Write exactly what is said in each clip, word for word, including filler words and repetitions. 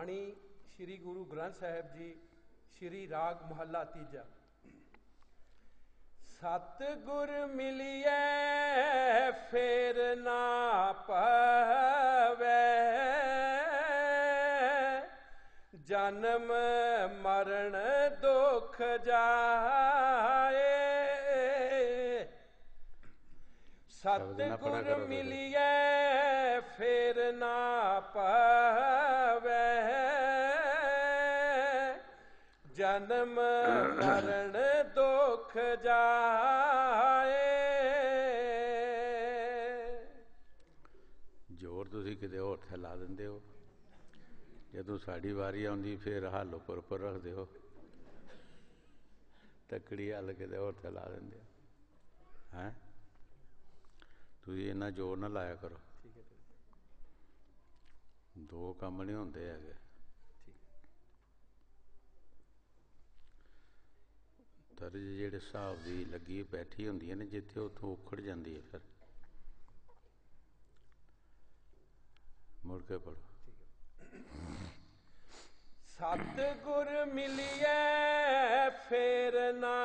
ਬਾਣੀ ਸ਼੍ਰੀ ਗੁਰੂ ਗ੍ਰੰਥ ਸਾਹਿਬ ਜੀ, ਸ਼੍ਰੀ ਰਾਗ ਮਹੱਲਾ ਤੀਜਾ। ਸਤਿਗੁਰ ਮਿਲਿਐ ਫੇਰ ਨਾ ਪਵੈ, ਜਨਮ ਮਰਨ ਦੁਖ ਜਾਏ। ਸਤਿਗੁਰ ਮਿਲਿਐ ਫੇਰ ਨਾ ਪਵੈ, ਜਨਮ ਮਰਨ ਦੁਖ ਜਾਏ। ਜ਼ੋਰ ਤੁਸੀਂ ਕਿਤੇ ਹੋਰ ਤੇ ਲਾ ਦਿੰਦੇ ਹੋ, ਜਦੋਂ ਸਾਡੀ ਵਾਰੀ ਆਉਂਦੀ ਫਿਰ ਹੱਲ ਉੱਪਰ ਉੱਪਰ ਰੱਖਦੇ ਹੋ, ਤੱਕੜੀ ਹੱਲ ਕਿਤੇ ਹੋਰ ਤੇ ਲਾ ਦਿੰਦੇ ਹੋ। ਹੈਂ, ਤੁਸੀਂ ਇੰਨਾ ਜ਼ੋਰ ਨਾ ਲਾਇਆ ਕਰੋ, ਦੋ ਕੰਮ ਨਹੀਂ ਹੁੰਦੇ ਹੈਗੇ। ਤਰਜ ਜਿਹੜੇ ਹਿਸਾਬ ਦੀ ਲੱਗੀ ਬੈਠੀ ਹੁੰਦੀ ਨੇ, ਜਿੱਥੇ ਉੱਥੋਂ ਉਖੜ ਜਾਂਦੀ ਹੈ, ਫਿਰ ਮੁੜ ਕੇ ਪੜੋ। ਸਤਿਗੁਰ ਮਿਲਿਐ ਫੇਰ ਨਾ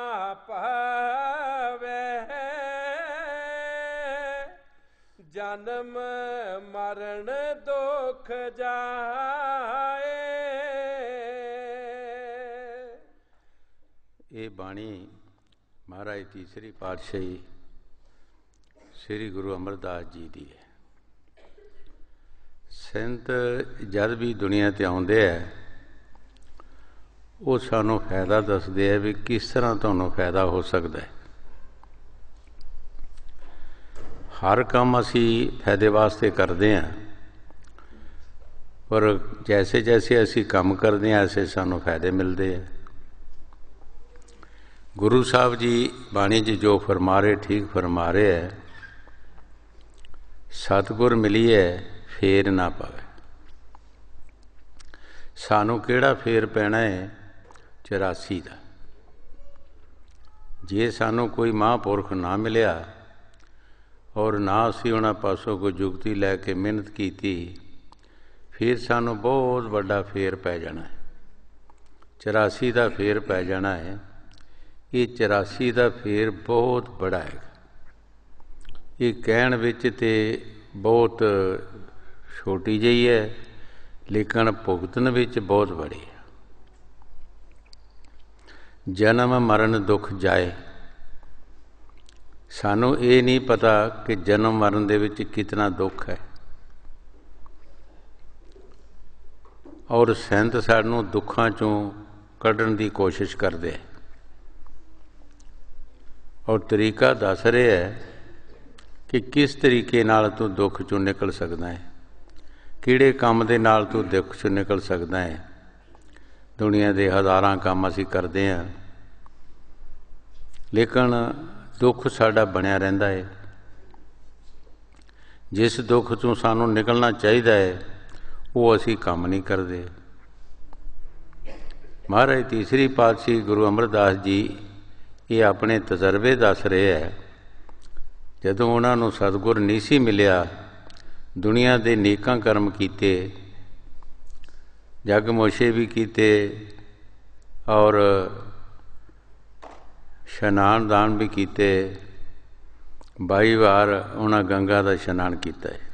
ਪਵੈ, ਜਨਮ ਮਰਨ ਦੁਖ ਜਾਏ। ਇਹ ਬਾਣੀ ਮਹਾਰਾਜ ਤੀਸਰੀ ਪਾਤਸ਼ਾਹੀ ਸ੍ਰੀ ਗੁਰੂ ਅਮਰਦਾਸ ਜੀ ਦੀ ਹੈ। ਸੰਤ ਜਦ ਵੀ ਦੁਨੀਆ 'ਤੇ ਆਉਂਦੇ ਹੈ, ਉਹ ਸਾਨੂੰ ਫਾਇਦਾ ਦੱਸਦੇ ਹੈ ਵੀ ਕਿਸ ਤਰ੍ਹਾਂ ਤੁਹਾਨੂੰ ਫਾਇਦਾ ਹੋ ਸਕਦਾ ਹੈ। ਹਰ ਕੰਮ ਅਸੀਂ ਫਾਇਦੇ ਵਾਸਤੇ ਕਰਦੇ ਹਾਂ, ਪਰ ਜੈਸੇ ਜੈਸੇ ਅਸੀਂ ਕੰਮ ਕਰਦੇ ਹਾਂ, ਐਸੇ ਸਾਨੂੰ ਫਾਇਦੇ ਮਿਲਦੇ ਹੈ। ਗੁਰੂ ਸਾਹਿਬ ਜੀ ਬਾਣੀ 'ਚ ਜੋ ਫਰਮਾ ਰਹੇ, ਠੀਕ ਫਰਮਾ ਰਹੇ ਹੈ। ਸਤਿਗੁਰ ਮਿਲੀਏ ਫੇਰ ਨਾ ਪਵੇ। ਸਾਨੂੰ ਕਿਹੜਾ ਫੇਰ ਪੈਣਾ ਹੈ? ਚੁਰਾਸੀ ਦਾ। ਜੇ ਸਾਨੂੰ ਕੋਈ ਮਹਾਂਪੁਰਖ ਨਾ ਮਿਲਿਆ ਔਰ ਨਾ ਅਸੀਂ ਉਹਨਾਂ ਪਾਸੋਂ ਕੋਈ ਜੁਗਤੀ ਲੈ ਕੇ ਮਿਹਨਤ ਕੀਤੀ, ਫਿਰ ਸਾਨੂੰ ਬਹੁਤ ਵੱਡਾ ਫੇਰ ਪੈ ਜਾਣਾ ਹੈ। ਚੁਰਾਸੀ ਦਾ ਫੇਰ ਪੈ ਜਾਣਾ ਹੈ। ਇਹ ਚੁਰਾਸੀ ਦਾ ਫੇਰ ਬਹੁਤ ਬੜਾ ਹੈ। ਇਹ ਕਹਿਣ ਵਿੱਚ ਤਾਂ ਬਹੁਤ ਛੋਟੀ ਜਿਹੀ ਹੈ, ਲੇਕਿਨ ਭੁਗਤਣ ਵਿੱਚ ਬਹੁਤ ਬੜੀ ਹੈ। ਜਨਮ ਮਰਨ ਦੁੱਖ ਜਾਏ। ਸਾਨੂੰ ਇਹ ਨਹੀਂ ਪਤਾ ਕਿ ਜਨਮ ਮਰਨ ਦੇ ਵਿੱਚ ਕਿਤਨਾ ਦੁੱਖ ਹੈ, ਔਰ ਸੰਤ ਸਾਨੂੰ ਦੁੱਖਾਂ 'ਚੋਂ ਕੱਢਣ ਦੀ ਕੋਸ਼ਿਸ਼ ਕਰਦੇ ਹੈ, ਔਰ ਤਰੀਕਾ ਦੱਸ ਰਿਹਾ ਹੈ ਕਿ ਕਿਸ ਤਰੀਕੇ ਨਾਲ ਤੂੰ ਦੁੱਖ 'ਚੋਂ ਨਿਕਲ ਸਕਦਾ ਹੈ, ਕਿਹੜੇ ਕੰਮ ਦੇ ਨਾਲ ਤੂੰ ਦੁੱਖ 'ਚੋਂ ਨਿਕਲ ਸਕਦਾ ਹੈ। ਦੁਨੀਆ ਦੇ ਹਜ਼ਾਰਾਂ ਕੰਮ ਅਸੀਂ ਕਰਦੇ ਹਾਂ, ਲੇਕਿਨ ਦੁੱਖ ਸਾਡਾ ਬਣਿਆ ਰਹਿੰਦਾ ਹੈ। ਜਿਸ ਦੁੱਖ 'ਚੋਂ ਸਾਨੂੰ ਨਿਕਲਣਾ ਚਾਹੀਦਾ ਹੈ, ਉਹ ਅਸੀਂ ਕੰਮ ਨਹੀਂ ਕਰਦੇ। ਮਹਾਰਾਜ ਤੀਸਰੀ ਪਾਤਸ਼ਾਹੀ ਗੁਰੂ ਅਮਰਦਾਸ ਜੀ ਇਹ ਆਪਣੇ ਤਜਰਬੇ ਦੱਸ ਰਹੇ ਹੈ। ਜਦੋਂ ਉਹਨਾਂ ਨੂੰ ਸਤਿਗੁਰ ਨਹੀਂ ਸੀ ਮਿਲਿਆ, ਦੁਨੀਆ ਦੇ ਨੇਕਾਂ ਕਰਮ ਕੀਤੇ, ਜਗ ਮੋਸ਼ੇ ਵੀ ਕੀਤੇ, ਔਰ ਇਸ਼ਨਾਨ ਦਾਨ ਵੀ ਕੀਤੇ। ਬਾਈ ਵਾਰ ਉਹਨਾਂ ਗੰਗਾ ਦਾ ਇਸ਼ਨਾਨ ਕੀਤਾ ਹੈ।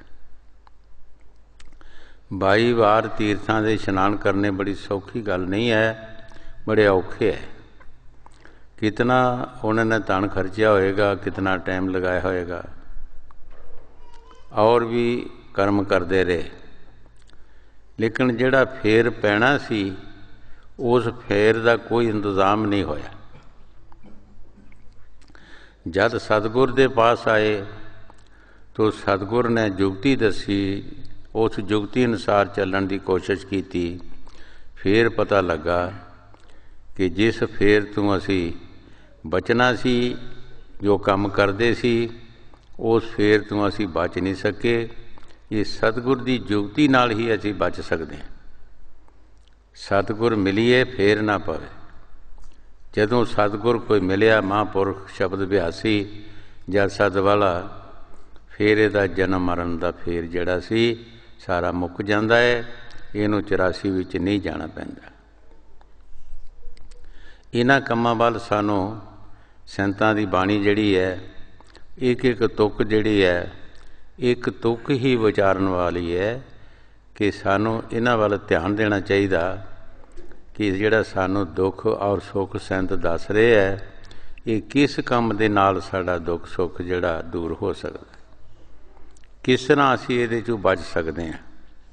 ਬਾਈ ਵਾਰ ਤੀਰਥਾਂ ਦੇ ਇਸ਼ਨਾਨ ਕਰਨੇ ਬੜੀ ਸੌਖੀ ਗੱਲ ਨਹੀਂ ਹੈ, ਬੜੇ ਔਖੇ ਹੈ। ਕਿਤਨਾ ਉਹਨਾਂ ਨੇ ਧਨ ਖਰਚਿਆ ਹੋਏਗਾ, ਕਿਤਨਾ ਟਾਈਮ ਲਗਾਇਆ ਹੋਏਗਾ, ਔਰ ਵੀ ਕਰਮ ਕਰਦੇ ਰਹੇ। ਲੇਕਿਨ ਜਿਹੜਾ ਫੇਰ ਪੈਣਾ ਸੀ, ਉਸ ਫੇਰ ਦਾ ਕੋਈ ਇੰਤਜ਼ਾਮ ਨਹੀਂ ਹੋਇਆ। ਜਦ ਸਤਿਗੁਰ ਦੇ ਪਾਸ ਆਏ ਤਾਂ ਸਤਿਗੁਰ ਨੇ ਜੁਗਤੀ ਦੱਸੀ, ਉਸ ਜੁਗਤੀ ਅਨੁਸਾਰ ਚੱਲਣ ਦੀ ਕੋਸ਼ਿਸ਼ ਕੀਤੀ। ਫਿਰ ਪਤਾ ਲੱਗਾ ਕਿ ਜਿਸ ਫੇਰ ਤੋਂ ਅਸੀਂ ਬਚਣਾ ਸੀ, ਜੋ ਕੰਮ ਕਰਦੇ ਸੀ, ਉਸ ਫੇਰ ਤੋਂ ਅਸੀਂ ਬਚ ਨਹੀਂ ਸਕੇ। ਇਹ ਸਤਿਗੁਰ ਦੀ ਜੁਗਤੀ ਨਾਲ ਹੀ ਅਸੀਂ ਬਚ ਸਕਦੇ ਹਾਂ। ਸਤਿਗੁਰ ਮਿਲੀਏ ਫੇਰ ਨਾ ਪਵੇ। ਜਦੋਂ ਸਤਿਗੁਰ ਕੋਈ ਮਿਲਿਆ, ਮਹਾਂਪੁਰਖ ਸ਼ਬਦ ਅਭਿਆਸੀ ਜਾਂ ਸਤ ਵਾਲਾ, ਫਿਰ ਇਹਦਾ ਜਨਮ ਮਰਨ ਦਾ ਫੇਰ ਜਿਹੜਾ ਸੀ ਸਾਰਾ ਮੁੱਕ ਜਾਂਦਾ ਹੈ। ਇਹਨੂੰ ਚੁਰਾਸੀ ਵਿੱਚ ਨਹੀਂ ਜਾਣਾ ਪੈਂਦਾ। ਇਹਨਾਂ ਕੰਮਾਂ ਵੱਲ ਸਾਨੂੰ ਸੰਤਾਂ ਦੀ ਬਾਣੀ ਜਿਹੜੀ ਹੈ, ਇੱਕ ਇੱਕ ਤੁਕ ਜਿਹੜੀ ਹੈ, ਇੱਕ ਤੁਕ ਹੀ ਵਿਚਾਰਨ ਵਾਲੀ ਹੈ ਕਿ ਸਾਨੂੰ ਇਹਨਾਂ ਵੱਲ ਧਿਆਨ ਦੇਣਾ ਚਾਹੀਦਾ ਕਿ ਜਿਹੜਾ ਸਾਨੂੰ ਦੁੱਖ ਔਰ ਸੁੱਖ ਸੰਤ ਦੱਸ ਰਹੇ ਹੈ, ਇਹ ਕਿਸ ਕੰਮ ਦੇ ਨਾਲ ਸਾਡਾ ਦੁੱਖ ਸੁੱਖ ਜਿਹੜਾ ਦੂਰ ਹੋ ਸਕਦਾ, ਕਿਸ ਤਰ੍ਹਾਂ ਅਸੀਂ ਇਹਦੇ 'ਚੋਂ ਬਚ ਸਕਦੇ ਹਾਂ।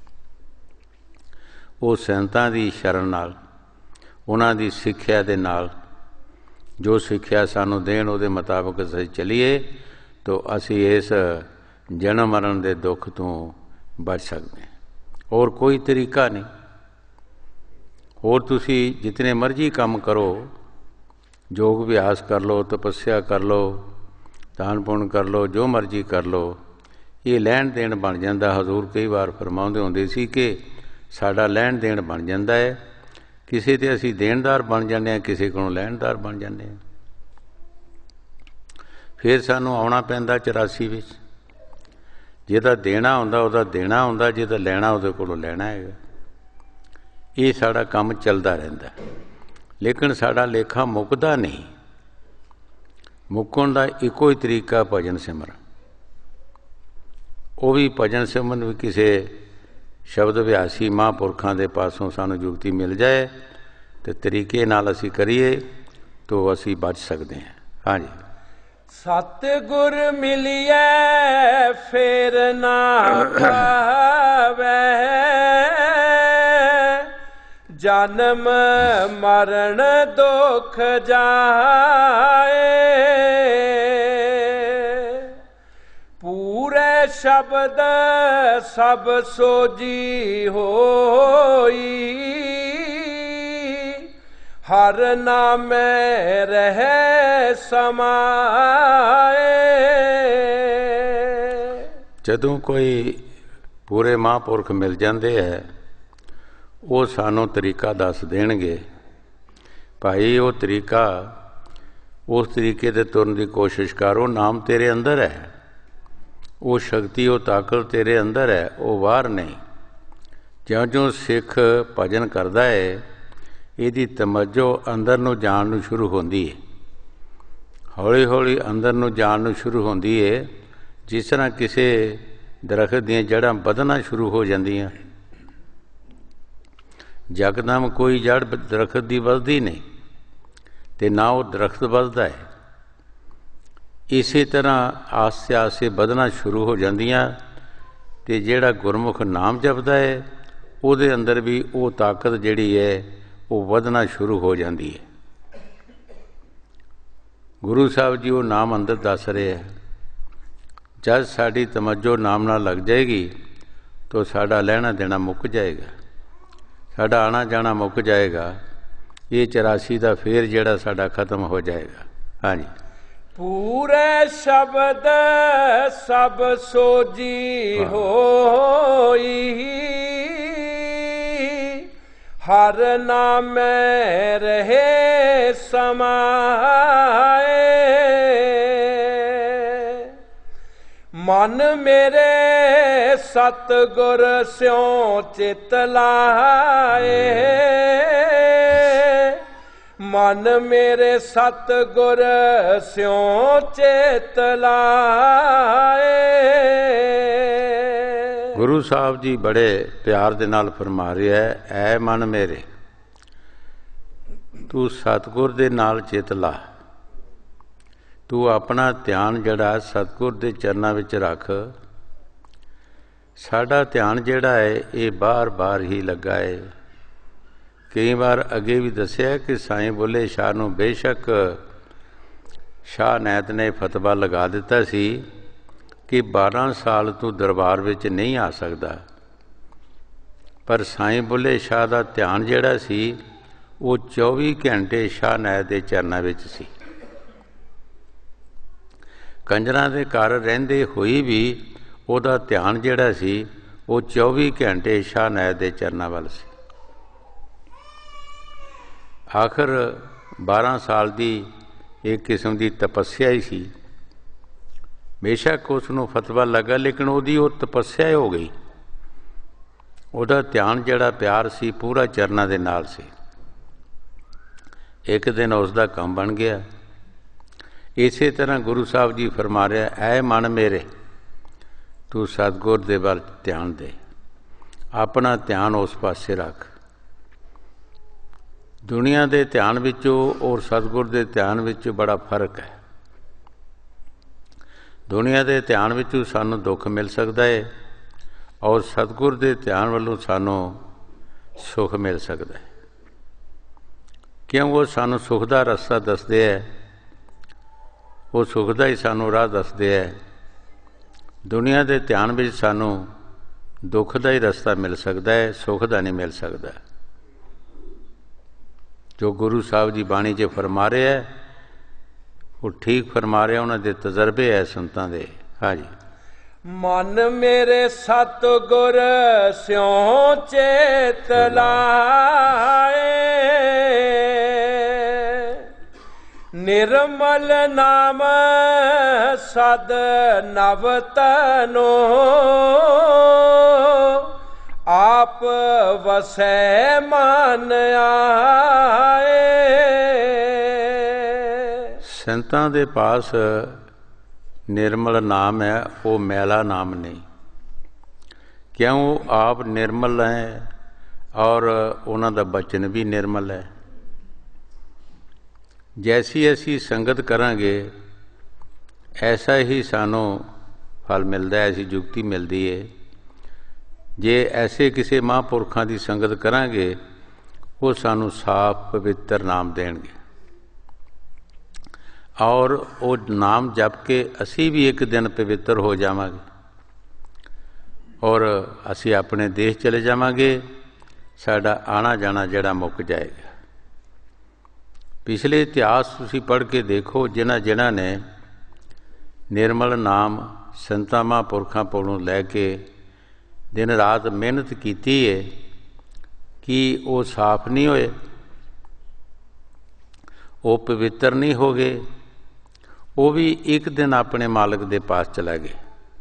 ਉਹ ਸੰਤਾਂ ਦੀ ਸ਼ਰਨ ਨਾਲ, ਉਹਨਾਂ ਦੀ ਸਿੱਖਿਆ ਦੇ ਨਾਲ, ਜੋ ਸਿੱਖਿਆ ਸਾਨੂੰ ਦੇਣ ਉਹਦੇ ਮੁਤਾਬਕ ਅਸੀਂ ਚੱਲੀਏ ਤਾਂ ਅਸੀਂ ਇਸ ਜਨਮ ਮਰਨ ਦੇ ਦੁੱਖ ਤੋਂ ਬਚ ਸਕਦੇ ਹਾਂ। ਹੋਰ ਕੋਈ ਤਰੀਕਾ ਨਹੀਂ। ਹੋਰ ਤੁਸੀਂ ਜਿਤਨੇ ਮਰਜ਼ੀ ਕੰਮ ਕਰੋ, ਯੋਗ ਅਭਿਆਸ ਕਰ ਲਓ, ਤਪੱਸਿਆ ਕਰ ਲਓ, ਦਾਨ ਪੁੰਨ ਕਰ ਲਓ, ਜੋ ਮਰਜ਼ੀ ਕਰ ਲਓ, ਇਹ ਲੈਣ ਦੇਣ ਬਣ ਜਾਂਦਾ। ਹਜ਼ੂਰ ਕਈ ਵਾਰ ਫਰਮਾਉਂਦੇ ਹੁੰਦੇ ਸੀ ਕਿ ਸਾਡਾ ਲੈਣ ਦੇਣ ਬਣ ਜਾਂਦਾ ਹੈ, ਕਿਸੇ 'ਤੇ ਅਸੀਂ ਦੇਣਦਾਰ ਬਣ ਜਾਂਦੇ ਹਾਂ, ਕਿਸੇ ਕੋਲੋਂ ਲੈਣਦਾਰ ਬਣ ਜਾਂਦੇ ਹਾਂ। ਫਿਰ ਸਾਨੂੰ ਆਉਣਾ ਪੈਂਦਾ ਚੁਰਾਸੀ ਵਿੱਚ। ਜਿਹਦਾ ਦੇਣਾ ਹੁੰਦਾ ਉਹਦਾ ਦੇਣਾ ਹੁੰਦਾ, ਜਿਹਦਾ ਲੈਣਾ ਉਹਦੇ ਕੋਲੋਂ ਲੈਣਾ ਹੈਗਾ। ਇਹ ਸਾਡਾ ਕੰਮ ਚੱਲਦਾ ਰਹਿੰਦਾ, ਲੇਕਿਨ ਸਾਡਾ ਲੇਖਾ ਮੁੱਕਦਾ ਨਹੀਂ। ਮੁੱਕਣ ਦਾ ਇੱਕੋ ਹੀ ਤਰੀਕਾ ਭਜਨ ਸਿਮਰਨ। ਉਹ ਵੀ ਭਜਨ ਸਿਮਰਨ ਵੀ ਕਿਸੇ ਸ਼ਬਦ ਅਭਿਆਸੀ ਮਹਾਂਪੁਰਖਾਂ ਦੇ ਪਾਸੋਂ ਸਾਨੂੰ ਜੁਗਤੀ ਮਿਲ ਜਾਏ ਤੇ ਤਰੀਕੇ ਨਾਲ ਅਸੀਂ ਕਰੀਏ ਤਾਂ ਅਸੀਂ ਬਚ ਸਕਦੇ ਹਾਂ। ਹਾਂਜੀ। ਸਤਿਗੁਰ ਮਿਲਿਐ ਫੇਰ ਨਾ ਪਾਵੈ, ਜਨਮ ਮਰਨ ਦੁਖ ਜਾਏ। ਪੂਰੇ ਸ਼ਬਦ ਸਭ ਸੋਜੀ ਹੋਈ, ਹਰ ਨਾਮੈ ਰਹਿ ਸਮਾਏ। ਜਦੋਂ ਕੋਈ ਪੂਰੇ ਮਹਾਂਪੁਰਖ ਮਿਲ ਜਾਂਦੇ ਹੈ, ਉਹ ਸਾਨੂੰ ਤਰੀਕਾ ਦੱਸ ਦੇਣਗੇ। ਭਾਈ ਉਹ ਤਰੀਕਾ, ਉਸ ਤਰੀਕੇ 'ਤੇ ਤੁਰਨ ਦੀ ਕੋਸ਼ਿਸ਼ ਕਰੋ। ਨਾਮ ਤੇਰੇ ਅੰਦਰ ਹੈ, ਉਹ ਸ਼ਕਤੀ, ਉਹ ਤਾਕਤ ਤੇਰੇ ਅੰਦਰ ਹੈ, ਉਹ ਬਾਹਰ ਨਹੀਂ। ਜਿਉਂ ਜਿਉਂ ਸਿੱਖ ਭਜਨ ਕਰਦਾ ਹੈ, ਇਹਦੀ ਤਮੱਜੋ ਅੰਦਰ ਨੂੰ ਜਾਣ ਨੂੰ ਸ਼ੁਰੂ ਹੁੰਦੀ ਹੈ। ਹੌਲੀ ਹੌਲੀ ਅੰਦਰ ਨੂੰ ਜਾਣ ਨੂੰ ਸ਼ੁਰੂ ਹੁੰਦੀ ਹੈ। ਜਿਸ ਤਰ੍ਹਾਂ ਕਿਸੇ ਦਰਖਤ ਦੀਆਂ ਜੜ੍ਹਾਂ ਵਧਣਾ ਸ਼ੁਰੂ ਹੋ ਜਾਂਦੀਆਂ। ਯਕਦਮ ਕੋਈ ਜੜ ਦਰਖਤ ਦੀ ਵੱਧਦੀ ਨਹੀਂ ਅਤੇ ਨਾ ਉਹ ਦਰਖਤ ਵੱਧਦਾ ਹੈ। ਇਸੇ ਤਰ੍ਹਾਂ ਆਸਤੇ ਆਸਤੇ ਵਧਣਾ ਸ਼ੁਰੂ ਹੋ ਜਾਂਦੀਆਂ ਅਤੇ ਜਿਹੜਾ ਗੁਰਮੁਖ ਨਾਮ ਜਪਦਾ ਹੈ, ਉਹਦੇ ਅੰਦਰ ਵੀ ਉਹ ਤਾਕਤ ਜਿਹੜੀ ਹੈ ਉਹ ਵਧਣਾ ਸ਼ੁਰੂ ਹੋ ਜਾਂਦੀ ਹੈ। ਗੁਰੂ ਸਾਹਿਬ ਜੀ ਉਹ ਨਾਮ ਅੰਦਰ ਦੱਸ ਰਹੇ ਹੈ। ਜਦ ਸਾਡੀ ਤਮੱਜੋ ਨਾਮ ਨਾਲ ਲੱਗ ਜਾਏਗੀ ਤਾਂ ਸਾਡਾ ਲੈਣਾ ਦੇਣਾ ਮੁੱਕ ਜਾਏਗਾ, ਸਾਡਾ ਆਉਣਾ ਜਾਣਾ ਮੁੱਕ ਜਾਏਗਾ। ਇਹ ਚੁਰਾਸੀ ਦਾ ਫੇਰ ਜਿਹੜਾ ਸਾਡਾ ਖਤਮ ਹੋ ਜਾਏਗਾ। ਹਾਂਜੀ। ਪੂਰੇ ਸ਼ਬਦ ਸਭ ਸੋਜੀ ਹੋਈ, ਹਰ ਨਾਮੈ ਰਹੇ ਸਮਾਏ। ਮਨ ਮੇਰੇ ਸਤਿਗੁਰ ਸਿਉ ਚਿਤ ਲਾਏ, ਮਨ ਮੇਰੇ ਸਤਿਗੁਰ ਸਿਉ ਚਿਤ ਲਾਏ। ਗੁਰੂ ਸਾਹਿਬ ਜੀ ਬੜੇ ਪਿਆਰ ਦੇ ਨਾਲ ਫਰਮਾ ਰਿਹਾ ਹੈ, ਐ ਮਨ ਮੇਰੇ ਤੂੰ ਸਤਿਗੁਰ ਦੇ ਨਾਲ ਚਿਤ ਲਾ। ਤੂੰ ਆਪਣਾ ਧਿਆਨ ਜਿਹੜਾ ਸਤਿਗੁਰ ਦੇ ਚਰਨਾਂ ਵਿੱਚ ਰੱਖ। ਸਾਡਾ ਧਿਆਨ ਜਿਹੜਾ ਹੈ ਇਹ ਬਾਰ ਬਾਰ ਹੀ ਲੱਗਾ ਹੈ। ਕਈ ਵਾਰ ਅੱਗੇ ਵੀ ਦੱਸਿਆ ਕਿ ਸਾਈਂ ਬੁੱਲ੍ਹੇ ਸ਼ਾਹ ਨੂੰ ਬੇਸ਼ੱਕ ਸ਼ਾਹ ਨੈਤ ਨੇ ਫਤਵਾ ਲਗਾ ਦਿੱਤਾ ਸੀ ਕਿ ਬਾਰਾਂ ਸਾਲ ਤੂੰ ਦਰਬਾਰ ਵਿੱਚ ਨਹੀਂ ਆ ਸਕਦਾ, ਪਰ ਸਾਈਂ ਬੁੱਲ੍ਹੇ ਸ਼ਾਹ ਦਾ ਧਿਆਨ ਜਿਹੜਾ ਸੀ ਉਹ ਚੌਵੀ ਘੰਟੇ ਸ਼ਾਹ ਨੈਤ ਦੇ ਚਰਨਾਂ ਵਿੱਚ ਸੀ। ਕੰਜਰਾਂ ਦੇ ਘਰ ਰਹਿੰਦੇ ਹੋਈ ਵੀ ਉਹਦਾ ਧਿਆਨ ਜਿਹੜਾ ਸੀ ਉਹ ਚੌਵੀ ਘੰਟੇ ਸ਼ਾਹ ਨੈਤ ਦੇ ਚਰਨਾਂ ਵੱਲ ਸੀ। ਆਖਰ ਬਾਰਾਂ ਸਾਲ ਦੀ ਇੱਕ ਕਿਸਮ ਦੀ ਤਪੱਸਿਆ ਹੀ ਸੀ। ਬੇਸ਼ੱਕ ਉਸ ਨੂੰ ਫਤਵਾ ਲੱਗਾ, ਲੇਕਿਨ ਉਹਦੀ ਉਹ ਤਪੱਸਿਆ ਹੋ ਗਈ। ਉਹਦਾ ਧਿਆਨ ਜਿਹੜਾ ਪਿਆਰ ਸੀ ਪੂਰਾ ਚਰਨਾਂ ਦੇ ਨਾਲ ਸੀ। ਇੱਕ ਦਿਨ ਉਸ ਦਾ ਕੰਮ ਬਣ ਗਿਆ। ਇਸੇ ਤਰ੍ਹਾਂ ਗੁਰੂ ਸਾਹਿਬ ਜੀ ਫਰਮਾ ਰਿਹਾ, ਐ ਮਨ ਮੇਰੇ ਤੂੰ ਸਤਿਗੁਰ ਦੇ ਵੱਲ ਧਿਆਨ ਦੇ, ਆਪਣਾ ਧਿਆਨ ਉਸ ਪਾਸੇ ਰੱਖ। ਦੁਨੀਆ ਦੇ ਧਿਆਨ ਵਿੱਚੋਂ ਔਰ ਸਤਿਗੁਰ ਦੇ ਧਿਆਨ ਵਿੱਚ ਬੜਾ ਫਰਕ ਹੈ। ਦੁਨੀਆ ਦੇ ਧਿਆਨ ਵਿੱਚੋਂ ਸਾਨੂੰ ਦੁੱਖ ਮਿਲ ਸਕਦਾ ਹੈ ਔਰ ਸਤਿਗੁਰ ਦੇ ਧਿਆਨ ਵੱਲੋਂ ਸਾਨੂੰ ਸੁੱਖ ਮਿਲ ਸਕਦਾ ਹੈ, ਕਿਉਂ ਉਹ ਸਾਨੂੰ ਸੁੱਖ ਦਾ ਰਸਤਾ ਦੱਸਦੇ ਹੈ, ਉਹ ਸੁੱਖ ਦਾ ਹੀ ਸਾਨੂੰ ਰਾਹ ਦੱਸਦੇ ਹੈ। ਦੁਨੀਆ ਦੇ ਧਿਆਨ ਵਿੱਚ ਸਾਨੂੰ ਦੁੱਖ ਦਾ ਹੀ ਰਸਤਾ ਮਿਲ ਸਕਦਾ ਹੈ, ਸੁੱਖ ਦਾ ਨਹੀਂ ਮਿਲ ਸਕਦਾ। ਜੋ ਗੁਰੂ ਸਾਹਿਬ ਜੀ ਬਾਣੀ 'ਚ ਫਰਮਾ ਰਹੇ ਹੈ ਉਹ ਠੀਕ ਫਰਮਾ ਰਿਹਾ, ਉਹਨਾਂ ਦੇ ਤਜਰਬੇ ਹੈ ਸੰਤਾਂ ਦੇ। ਹਾਂਜੀ, ਮਨ ਮੇਰੇ ਸਤਿਗੁਰ ਸਿਉ ਚੇਤ ਲਾਏ, ਨਿਰਮਲ ਨਾਮ ਸਦ ਨਵ ਤਨੋ, ਆਪ ਵਸੈ ਮਨ ਆਏ। ਸੰਤਾਂ ਦੇ ਪਾਸ ਨਿਰਮਲ ਨਾਮ ਹੈ, ਉਹ ਮੈਲਾ ਨਾਮ ਨਹੀਂ, ਕਿਉਂ ਆਪ ਨਿਰਮਲ ਹੈ ਔਰ ਉਹਨਾਂ ਦਾ ਬਚਨ ਵੀ ਨਿਰਮਲ ਹੈ। ਜੈਸੀ ਅਸੀਂ ਸੰਗਤ ਕਰਾਂਗੇ ਐਸਾ ਹੀ ਸਾਨੂੰ ਫਲ ਮਿਲਦਾ ਹੈ, ਐਸੀ ਜੁਗਤੀ ਮਿਲਦੀ ਹੈ। ਜੇ ਐਸੇ ਕਿਸੇ ਮਹਾਂਪੁਰਖਾਂ ਦੀ ਸੰਗਤ ਕਰਾਂਗੇ ਉਹ ਸਾਨੂੰ ਸਾਫ਼ ਪਵਿੱਤਰ ਨਾਮ ਦੇਣਗੇ ਔਰ ਉਹ ਨਾਮ ਜਪ ਕੇ ਅਸੀਂ ਵੀ ਇੱਕ ਦਿਨ ਪਵਿੱਤਰ ਹੋ ਜਾਵਾਂਗੇ ਔਰ ਅਸੀਂ ਆਪਣੇ ਦੇਸ਼ ਚਲੇ ਜਾਵਾਂਗੇ, ਸਾਡਾ ਆਣਾ ਜਾਣਾ ਜਿਹੜਾ ਮੁੱਕ ਜਾਏਗਾ। ਪਿਛਲੇ ਇਤਿਹਾਸ ਤੁਸੀਂ ਪੜ੍ਹ ਕੇ ਦੇਖੋ, ਜਿਨ੍ਹਾਂ ਜਿਨ੍ਹਾਂ ਨੇ ਨਿਰਮਲ ਨਾਮ ਸੰਤਾਂ ਮਹਾਂਪੁਰਖਾਂ ਕੋਲੋਂ ਲੈ ਕੇ ਦਿਨ ਰਾਤ ਮਿਹਨਤ ਕੀਤੀ ਹੈ, ਕਿ ਉਹ ਸਾਫ਼ ਨਹੀਂ ਹੋਏ, ਉਹ ਪਵਿੱਤਰ ਨਹੀਂ ਹੋ ਗਏ, ਉਹ ਵੀ ਇੱਕ ਦਿਨ ਆਪਣੇ ਮਾਲਕ ਦੇ ਪਾਸ ਚਲਾ ਗਏ,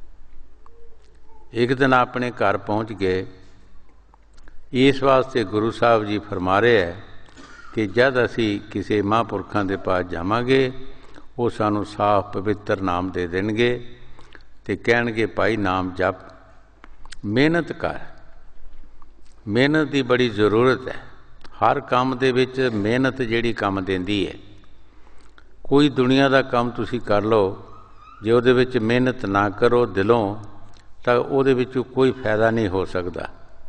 ਇੱਕ ਦਿਨ ਆਪਣੇ ਘਰ ਪਹੁੰਚ ਗਏ। ਇਸ ਵਾਸਤੇ ਗੁਰੂ ਸਾਹਿਬ ਜੀ ਫਰਮਾ ਰਹੇ ਹੈ ਕਿ ਜਦ ਅਸੀਂ ਕਿਸੇ ਮਹਾਂਪੁਰਖਾਂ ਦੇ ਪਾਸ ਜਾਵਾਂਗੇ ਉਹ ਸਾਨੂੰ ਸਾਫ਼ ਪਵਿੱਤਰ ਨਾਮ ਦੇ ਦੇਣਗੇ ਅਤੇ ਕਹਿਣਗੇ ਭਾਈ ਨਾਮ ਜਪ, ਮਿਹਨਤ ਕਰ। ਮਿਹਨਤ ਦੀ ਬੜੀ ਜ਼ਰੂਰਤ ਹੈ, ਹਰ ਕੰਮ ਦੇ ਵਿੱਚ ਮਿਹਨਤ ਜਿਹੜੀ ਕੰਮ ਦਿੰਦੀ ਹੈ। ਕੋਈ ਦੁਨੀਆ ਦਾ ਕੰਮ ਤੁਸੀਂ ਕਰ ਲਓ, ਜੇ ਉਹਦੇ ਵਿੱਚ ਮਿਹਨਤ ਨਾ ਕਰੋ ਦਿਲੋਂ ਤਾਂ ਉਹਦੇ ਵਿੱਚੋਂ ਕੋਈ ਫਾਇਦਾ ਨਹੀਂ ਹੋ ਸਕਦਾ।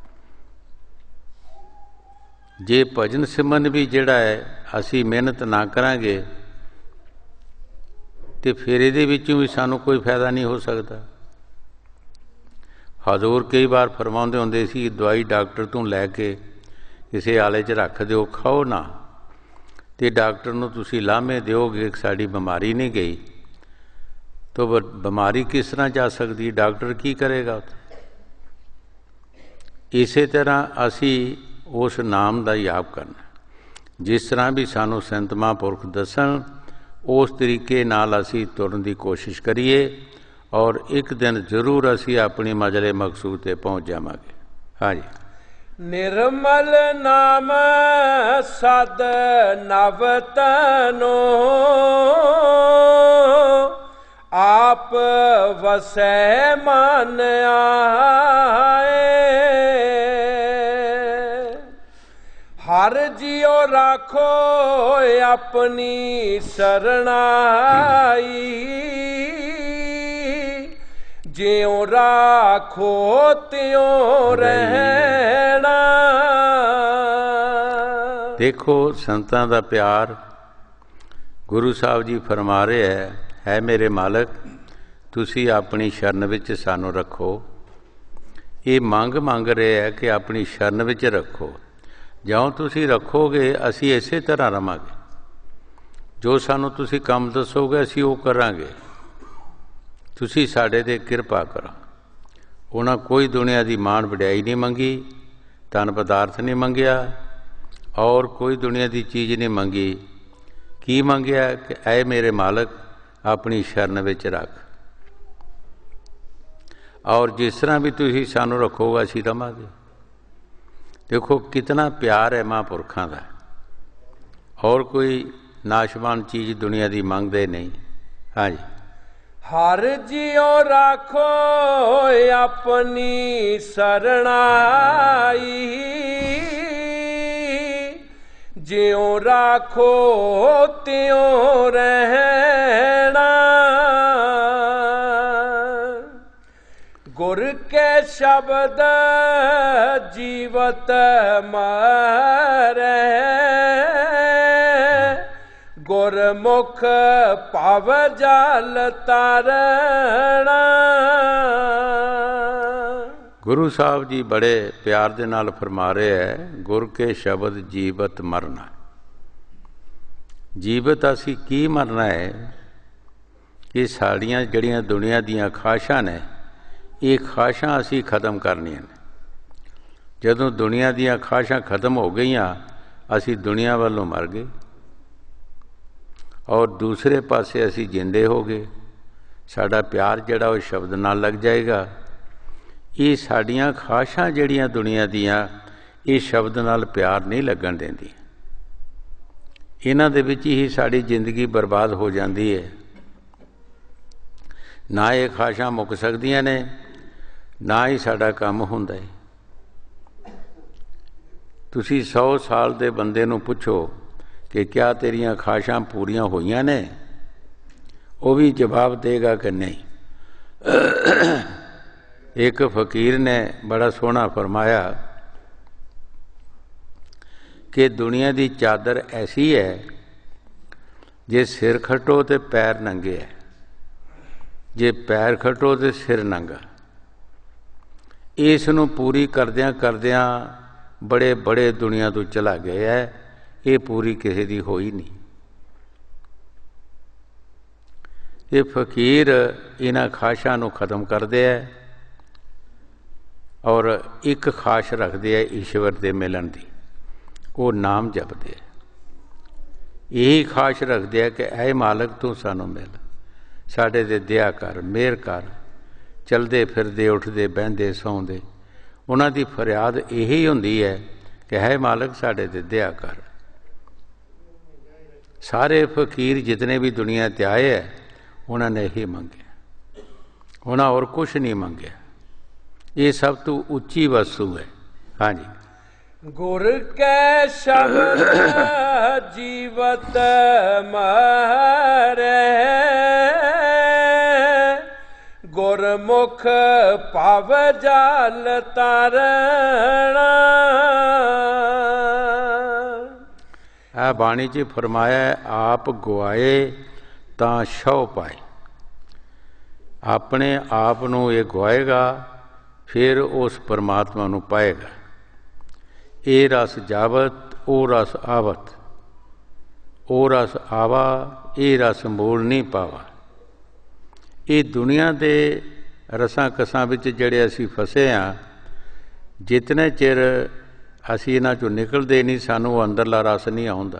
ਜੇ ਭਜਨ ਸਿਮਰਨ ਵੀ ਜਿਹੜਾ ਹੈ ਅਸੀਂ ਮਿਹਨਤ ਨਾ ਕਰਾਂਗੇ ਤਾਂ ਫਿਰ ਇਹਦੇ ਵਿੱਚੋਂ ਵੀ ਸਾਨੂੰ ਕੋਈ ਫਾਇਦਾ ਨਹੀਂ ਹੋ ਸਕਦਾ। ਹਜ਼ੂਰ ਕਈ ਵਾਰ ਫਰਮਾਉਂਦੇ ਹੁੰਦੇ ਸੀ, ਦਵਾਈ ਡਾਕਟਰ ਤੋਂ ਲੈ ਕੇ ਕਿਸੇ ਆਲੇ 'ਚ ਰੱਖ ਦਿਓ, ਖਾਓ ਨਾ, ਅਤੇ ਡਾਕਟਰ ਨੂੰ ਤੁਸੀਂ ਲਾਹਮੇ ਦਿਓਗੇ ਕਿ ਸਾਡੀ ਬਿਮਾਰੀ ਨਹੀਂ ਗਈ, ਤਾਂ ਬਿਮਾਰੀ ਕਿਸ ਤਰ੍ਹਾਂ ਜਾ ਸਕਦੀ, ਡਾਕਟਰ ਕੀ ਕਰੇਗਾ ਉੱਥੇ। ਇਸੇ ਤਰ੍ਹਾਂ ਅਸੀਂ ਉਸ ਨਾਮ ਦਾ ਜਾਪ ਕਰਨਾ, ਜਿਸ ਤਰ੍ਹਾਂ ਵੀ ਸਾਨੂੰ ਸੰਤ ਮਹਾਂਪੁਰਖ ਦੱਸਣ ਉਸ ਤਰੀਕੇ ਨਾਲ ਅਸੀਂ ਤੁਰਨ ਦੀ ਕੋਸ਼ਿਸ਼ ਕਰੀਏ ਔਰ ਇੱਕ ਦਿਨ ਜ਼ਰੂਰ ਅਸੀਂ ਆਪਣੀ ਮੰਜ਼ਿਲ ਮਕਸੂਦ 'ਤੇ ਪਹੁੰਚ ਜਾਵਾਂਗੇ। ਹਾਂਜੀ, ਨਿਰਮਲ ਨਾਮ ਸਦ ਨਵ ਤਨੋ, ਆਪ ਵਸੈ ਮਨ ਆਏ। ਹਰ ਜਿਉ ਰਾਖੋ ਆਪਣੀ ਸਰਣਾਈ, ਜਿਉ ਰਾਖੋ ਤਿਉ ਰਹਿਣਾ। ਦੇਖੋ ਸੰਤਾਂ ਦਾ ਪਿਆਰ। ਗੁਰੂ ਸਾਹਿਬ ਜੀ ਫਰਮਾ ਰਹੇ ਹੈ, ਹੈ ਮੇਰੇ ਮਾਲਕ ਤੁਸੀਂ ਆਪਣੀ ਸ਼ਰਨ ਵਿੱਚ ਸਾਨੂੰ ਰੱਖੋ। ਇਹ ਮੰਗ ਮੰਗ ਰਹੇ ਹੈ ਕਿ ਆਪਣੀ ਸ਼ਰਨ ਵਿੱਚ ਰੱਖੋ। ਜਿਉਂ ਤੁਸੀਂ ਰੱਖੋਗੇ ਅਸੀਂ ਇਸੇ ਤਰ੍ਹਾਂ ਰਵਾਂਗੇ। ਜੋ ਸਾਨੂੰ ਤੁਸੀਂ ਕੰਮ ਦੱਸੋਗੇ ਅਸੀਂ ਉਹ ਕਰਾਂਗੇ। ਤੁਸੀਂ ਸਾਡੇ 'ਤੇ ਕਿਰਪਾ ਕਰੋ। ਉਹਨਾਂ ਕੋਈ ਦੁਨੀਆ ਦੀ ਮਾਣ ਵਡਿਆਈ ਨਹੀਂ ਮੰਗੀ, ਧਨ ਪਦਾਰਥ ਨਹੀਂ ਮੰਗਿਆ ਔਰ ਕੋਈ ਦੁਨੀਆ ਦੀ ਚੀਜ਼ ਨਹੀਂ ਮੰਗੀ। ਕੀ ਮੰਗਿਆ ਕਿ ਐ ਮੇਰੇ ਮਾਲਕ ਆਪਣੀ ਸ਼ਰਨ ਵਿੱਚ ਰੱਖ, ਔਰ ਜਿਸ ਤਰ੍ਹਾਂ ਵੀ ਤੁਸੀਂ ਸਾਨੂੰ ਰੱਖੋਗੇ ਅਸੀਂ ਰਵਾਂਗੇ। देखो कितना प्यार है महापुरखों का। और कोई नाशवान चीज़ दुनिया की मंगते नहीं। हाँ जी। हर जियो राखो अपनी शरणाई, ज्यों राखो त्यों रहना। गुर के शब्द जीवत मारे, गुरमुख पाव जाल तारना। गुरु साहब जी बड़े प्यार दे नाल फरमा रहे है, गुर के शब्द जीवत मरना। जीवत असी की मरना है कि साड़ियाँ जड़ियाँ दुनिया दीयां खाशां ने, ये खाशां असी खत्म करनियां ने। जदों दुनिया दीयां खाशां खत्म हो गईयां, असी दुनिया वालों मर गए और दूसरे पासे असी जिंदे हो गए। साडा प्यार जिहड़ा वो शब्द नाल लग जाएगा। ये साड़ियाँ खाशां जिहड़ियां दुनिया दीयां, ये शब्द नाल प्यार नहीं लगन देंदी। इन्हां दे विच ही साड़ी जिंदगी बर्बाद हो जाती है। ना ये खाशां मुक सकदियां ने, ना ही साडा काम हुंदा है। तुसी सौ साल दे बंदे नूं पुछो कि क्या तेरियां खाशां पूरियां होईयां ने, वो भी जवाब देगा कि नहीं। एक फकीर ने बड़ा सोहना फरमाया कि दुनिया की चादर ऐसी है, जे सिर खटो तो पैर नंगे है, जे पैर खटो तो सिर नंगा। इस नूं पूरी करदियां करदियां बड़े बड़े दुनिया तो चला गया है, ये पूरी किसी की होई नहीं। ये फकीर इन्हां खाशां नूं खत्म करदे है और एक खाश रखते है ईश्वर के मिलन की, वो नाम जपते। यही खाश रखते है कि ऐ मालक तू सानू मिल, साढ़े ते दया कर, मेहर कर। चलते फिरते उठते बहते सौंदे उन्हां दी फरियाद यही हुंदी है कि है मालक साढ़े ते दया कर। सारे फकीर जितने भी दुनिया ते आए है, उन्होंने यही मंगे, उन्हें और कुछ नहीं मंगे। ये सब तो उच्ची वस्तु है। हाँ जी। गुर के शब्द जीवत मारे, गुरमुख पाव जाल तारना। आ बाणी च फरमाया, आप गुआए तां शौ पाए। अपने आप नूं ये गुआएगा, फिर उस परमात्मा नूं पाएगा। ये रस जावत ओ रस आवत, ओ रस आवा ये रस मूल नहीं पावा। ये दुनिया के रसां कसां विच जिहड़े असीं फसे हाँ, जितने चिर असीं इन्हां चों निकलदे नहीं, सानूं अंदरला रस नहीं आउंदा।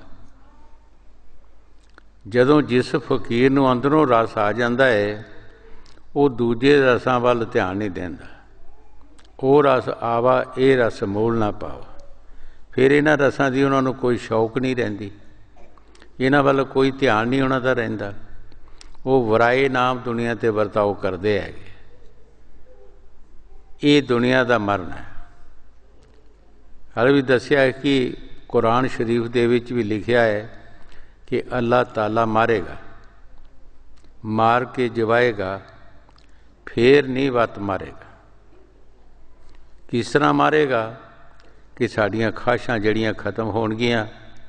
जदों जिस फकीर नूं अंदरों रस आ जांदा है, वो दूजे रसां वल ध्यान नहीं देंदा। ओ रस आवा ये रस मूल ना पावा। फिर इन्हां रसां दी उन्हां नूं कोई शौक नहीं रहिंदी, इन्हां वल कोई ध्यान नहीं उन्हां दा रहिंदा। वो वराए नाम दुनिया ते वरताओ करते है। ये दुनिया का मरण है। हल भी दसिया कि कुरान शरीफ दे विच भी लिखिया है कि अल्लाह ताला मारेगा, मार के जवाएगा, फिर नहीं वत मारेगा। किस तरह मारेगा कि साड़ियाँ खाशां जड़ियाँ खत्म होणगियां।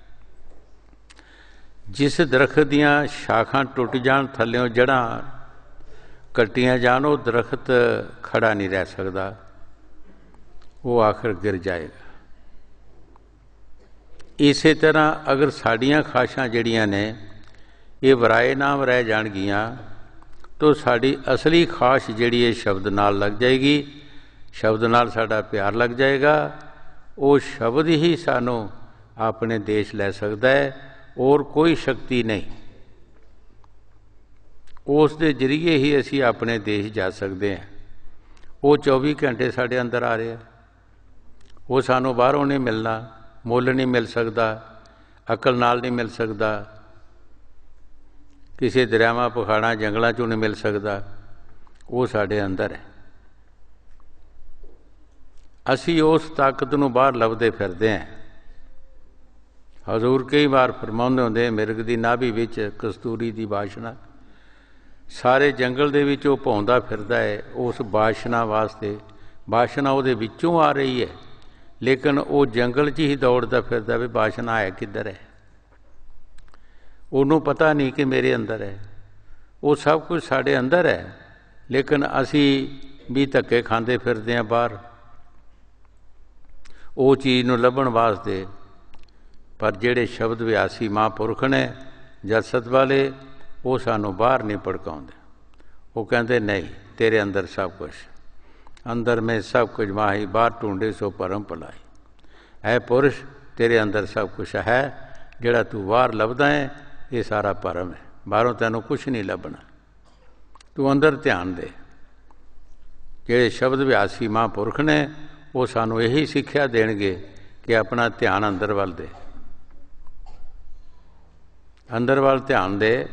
जिस दरख्त दियाँ शाखां टुट जान, थल्लों जड़ां कट्टियां जान, वो दरख्त खड़ा नहीं रह सकता, वो आखिर गिर जाएगा। इस तरह अगर साड़ियाँ खाशां जड़ियाँ ने ये वराए नाम रह जाणगियां, तो साड़ी असली खाश जिहड़ी है शब्द नाल लग जाएगी। शब्द नाल साडा प्यार लग जाएगा। वो शब्द ही सानू अपने देश लै सकता है, और कोई शक्ति नहीं। उस दे जरिए ही असी अपने देश जा सकते हैं। वो चौबी घंटे साढ़े अंदर आ रहा है। ਉਹ ਸਾਨੂੰ ਬਾਹਰੋਂ ਨਹੀਂ ਮਿਲਣਾ, ਮੁੱਲ ਨਹੀਂ ਮਿਲ ਸਕਦਾ, ਅਕਲ ਨਾਲ ਨਹੀਂ ਮਿਲ ਸਕਦਾ, ਕਿਸੇ ਦਰਿਆਵਾਂ ਪਹਾੜਾਂ ਜੰਗਲਾਂ 'ਚੋਂ ਨਹੀਂ ਮਿਲ ਸਕਦਾ। ਉਹ ਸਾਡੇ ਅੰਦਰ ਹੈ। ਅਸੀਂ ਉਸ ਤਾਕਤ ਨੂੰ ਬਾਹਰ ਲੱਭਦੇ ਫਿਰਦੇ ਹਾਂ। ਹਜ਼ੂਰ ਕਈ ਵਾਰ ਫਰਮਾਉਂਦੇ ਹੁੰਦੇ, ਮਿਰਗ ਦੀ ਨਾਭੀ ਵਿੱਚ ਕਸਤੂਰੀ ਦੀ ਵਾਸ਼ਨਾ। ਸਾਰੇ ਜੰਗਲ ਦੇ ਵਿੱਚ ਉਹ ਭੌਂਦਾ ਫਿਰਦਾ ਹੈ ਉਸ ਵਾਸ਼ਨਾ ਵਾਸਤੇ। ਵਾਸ਼ਨਾ ਉਹਦੇ ਵਿੱਚੋਂ ਆ ਰਹੀ ਹੈ, ਲੇਕਿਨ ਉਹ ਜੰਗਲ 'ਚ ਹੀ ਦੌੜਦਾ ਫਿਰਦਾ ਵੀ ਵਾਸ਼ਨਾ ਹੈ ਕਿੱਧਰ ਹੈ। ਉਹਨੂੰ ਪਤਾ ਨਹੀਂ ਕਿ ਮੇਰੇ ਅੰਦਰ ਹੈ। ਉਹ ਸਭ ਕੁਝ ਸਾਡੇ ਅੰਦਰ ਹੈ, ਲੇਕਿਨ ਅਸੀਂ ਵੀ ਧੱਕੇ ਖਾਂਦੇ ਫਿਰਦੇ ਹਾਂ ਬਾਹਰ ਉਹ ਚੀਜ਼ ਨੂੰ ਲੱਭਣ ਵਾਸਤੇ। ਪਰ ਜਿਹੜੇ ਸ਼ਬਦ ਵਿਆਸੀ ਮਹਾਂਪੁਰਖ ਨੇ ਜਸਤ ਵਾਲੇ, ਉਹ ਸਾਨੂੰ ਬਾਹਰ ਨਹੀਂ ਭੜਕਾਉਂਦੇ। ਉਹ ਕਹਿੰਦੇ ਨਹੀਂ, ਤੇਰੇ ਅੰਦਰ ਸਭ ਕੁਛ, ਅੰਦਰ ਮੈਂ ਸਭ ਕੁਝ ਮਾਹੀ, ਬਾਹਰ ਢੂੰਡੇ ਸੋ ਭਰਮ ਭਲਾਈ। ਹੈ ਪੁਰਸ਼, ਤੇਰੇ ਅੰਦਰ ਸਭ ਕੁਛ ਹੈ, ਜਿਹੜਾ ਤੂੰ ਬਾਹਰ ਲੱਭਦਾ ਹੈ ਇਹ ਸਾਰਾ ਭਰਮ ਹੈ। ਬਾਹਰੋਂ ਤੈਨੂੰ ਕੁਛ ਨਹੀਂ ਲੱਭਣਾ, ਤੂੰ ਅੰਦਰ ਧਿਆਨ ਦੇ। ਜਿਹੜੇ ਸ਼ਬਦ ਵਿਆਸੀ ਮਹਾਂਪੁਰਖ ਨੇ ਉਹ ਸਾਨੂੰ ਇਹੀ ਸਿੱਖਿਆ ਦੇਣਗੇ ਕਿ ਆਪਣਾ ਧਿਆਨ ਅੰਦਰ ਵੱਲ ਦੇ, ਅੰਦਰ ਵੱਲ ਧਿਆਨ ਦੇ।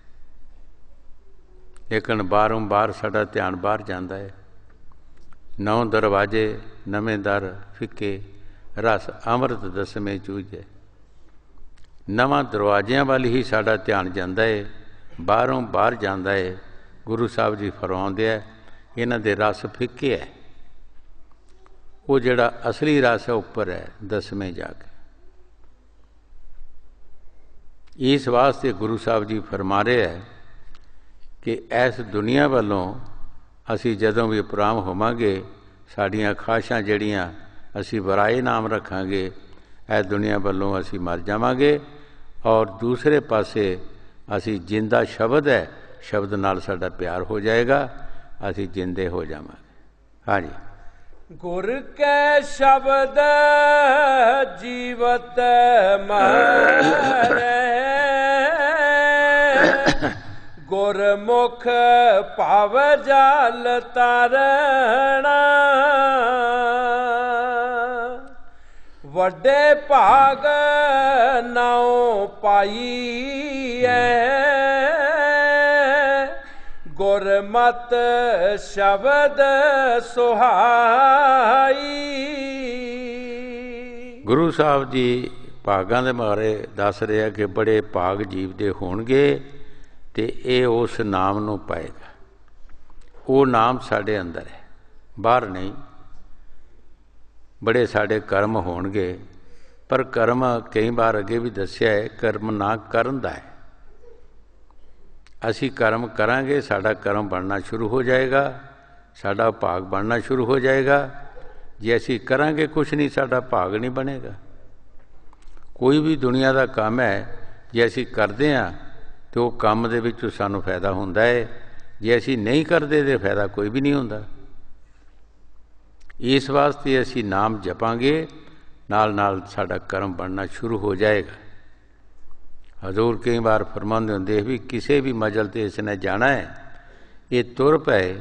ਲੇਕਿਨ ਬਾਹਰੋਂ ਬਾਹਰ ਸਾਡਾ ਧਿਆਨ ਬਾਹਰ ਜਾਂਦਾ ਹੈ। ਨੌ ਦਰਵਾਜ਼ੇ ਨਵੇਂ ਦਰ ਫਿੱਕੇ, ਰਸ ਅੰਮ੍ਰਿਤ ਦਸਵੇਂ ਚੂਝੇ। ਨਵਾਂ ਦਰਵਾਜ਼ਿਆਂ ਵੱਲ ਹੀ ਸਾਡਾ ਧਿਆਨ ਜਾਂਦਾ ਹੈ, ਬਾਹਰੋਂ ਬਾਹਰ ਜਾਂਦਾ ਹੈ। ਗੁਰੂ ਸਾਹਿਬ ਜੀ ਫਰਮਾਉਂਦੇ ਹੈ ਇਹਨਾਂ ਦੇ ਰਸ ਫਿੱਕੇ ਹੈ। ਉਹ ਜਿਹੜਾ ਅਸਲੀ ਰਸ ਹੈ ਉੱਪਰ ਹੈ ਦਸਵੇਂ ਜਾ ਕੇ। ਇਸ ਵਾਸਤੇ ਗੁਰੂ ਸਾਹਿਬ ਜੀ ਫਰਮਾ ਰਹੇ ਹੈ ਕਿ ਇਸ ਦੁਨੀਆ ਵੱਲੋਂ ਅਸੀਂ ਜਦੋਂ ਵੀ ਉਪਰਾਮ ਹੋਵਾਂਗੇ, ਸਾਡੀਆਂ ਖਾਹਿਸ਼ਾਂ ਜਿਹੜੀਆਂ ਅਸੀਂ ਵਰਾਏ ਨਾਮ ਰੱਖਾਂਗੇ, ਇਸ ਦੁਨੀਆ ਵੱਲੋਂ ਅਸੀਂ ਮਰ ਜਾਵਾਂਗੇ। ਔਰ ਦੂਸਰੇ ਪਾਸੇ ਅਸੀਂ ਜਿੰਦਾ ਸ਼ਬਦ ਹੈ, ਸ਼ਬਦ ਨਾਲ ਸਾਡਾ ਪਿਆਰ ਹੋ ਜਾਏਗਾ, ਅਸੀਂ ਜਿੰਦੇ ਹੋ ਜਾਵਾਂਗੇ। ਹਾਂਜੀ। ਗੁਰ ਕੈ ਸ਼ਬਦ ਜੀਵਤ ਮਾਰੈ, ਗੁਰਮੁਖ ਭਵ ਜਲ ਤਰਣਾ। ਵੱਡੇ ਭਾਗ ਨਾਉ ਪਾਈਐ, ਗੁਰਮਤਿ ਸ਼ਬਦ ਸੁਹਾਈ। ਗੁਰੂ ਸਾਹਿਬ ਜੀ ਭਾਗਾਂ ਦੇ ਬਾਰੇ ਦੱਸ ਰਿਹਾ ਕਿ ਬੜੇ ਭਾਗ ਜੀਵ ਦੇ ਹੋਣਗੇ ਤੇ ਇਹ ਉਸ ਨਾਮ ਨੂੰ ਪਾਏਗਾ। ਉਹ ਨਾਮ ਸਾਡੇ ਅੰਦਰ ਹੈ, ਬਾਹਰ ਨਹੀਂ। ਬੜੇ ਸਾਡੇ ਕਰਮ ਹੋਣਗੇ, ਪਰ ਕਰਮ ਕਈ ਵਾਰ ਅੱਗੇ ਵੀ ਦੱਸਿਆ ਹੈ ਕਰਮ ਨਾ ਕਰਨ ਦਾ ਹੈ। ਅਸੀਂ ਕਰਮ ਕਰਾਂਗੇ, ਸਾਡਾ ਕਰਮ ਬਣਨਾ ਸ਼ੁਰੂ ਹੋ ਜਾਏਗਾ, ਸਾਡਾ ਭਾਗ ਬਣਨਾ ਸ਼ੁਰੂ ਹੋ ਜਾਏਗਾ। ਜੇ ਅਸੀਂ ਕਰਾਂਗੇ ਕੁਛ ਨਹੀਂ, ਸਾਡਾ ਭਾਗ ਨਹੀਂ ਬਣੇਗਾ। ਕੋਈ ਵੀ ਦੁਨੀਆ ਦਾ ਕੰਮ ਹੈ, ਜੇ ਅਸੀਂ ਕਰਦੇ ਹਾਂ ਤਾਂ ਉਹ ਕੰਮ ਦੇ ਵਿੱਚ ਸਾਨੂੰ ਫਾਇਦਾ ਹੁੰਦਾ ਹੈ। ਜੇ ਅਸੀਂ ਨਹੀਂ ਕਰਦੇ ਤਾਂ ਫਾਇਦਾ ਕੋਈ ਵੀ ਨਹੀਂ ਹੁੰਦਾ। ਇਸ ਵਾਸਤੇ ਅਸੀਂ ਨਾਮ ਜਪਾਂਗੇ, ਨਾਲ ਨਾਲ ਸਾਡਾ ਕਰਮ ਬਣਨਾ ਸ਼ੁਰੂ ਹੋ ਜਾਏਗਾ। ਹਜ਼ੂਰ ਕਈ ਵਾਰ ਫਰਮਾਉਂਦੇ ਹੁੰਦੇ ਵੀ ਕਿਸੇ ਵੀ ਮਜਲ 'ਤੇ ਇਸ ਨੇ ਜਾਣਾ ਹੈ, ਇਹ ਤੁਰ ਪਏ,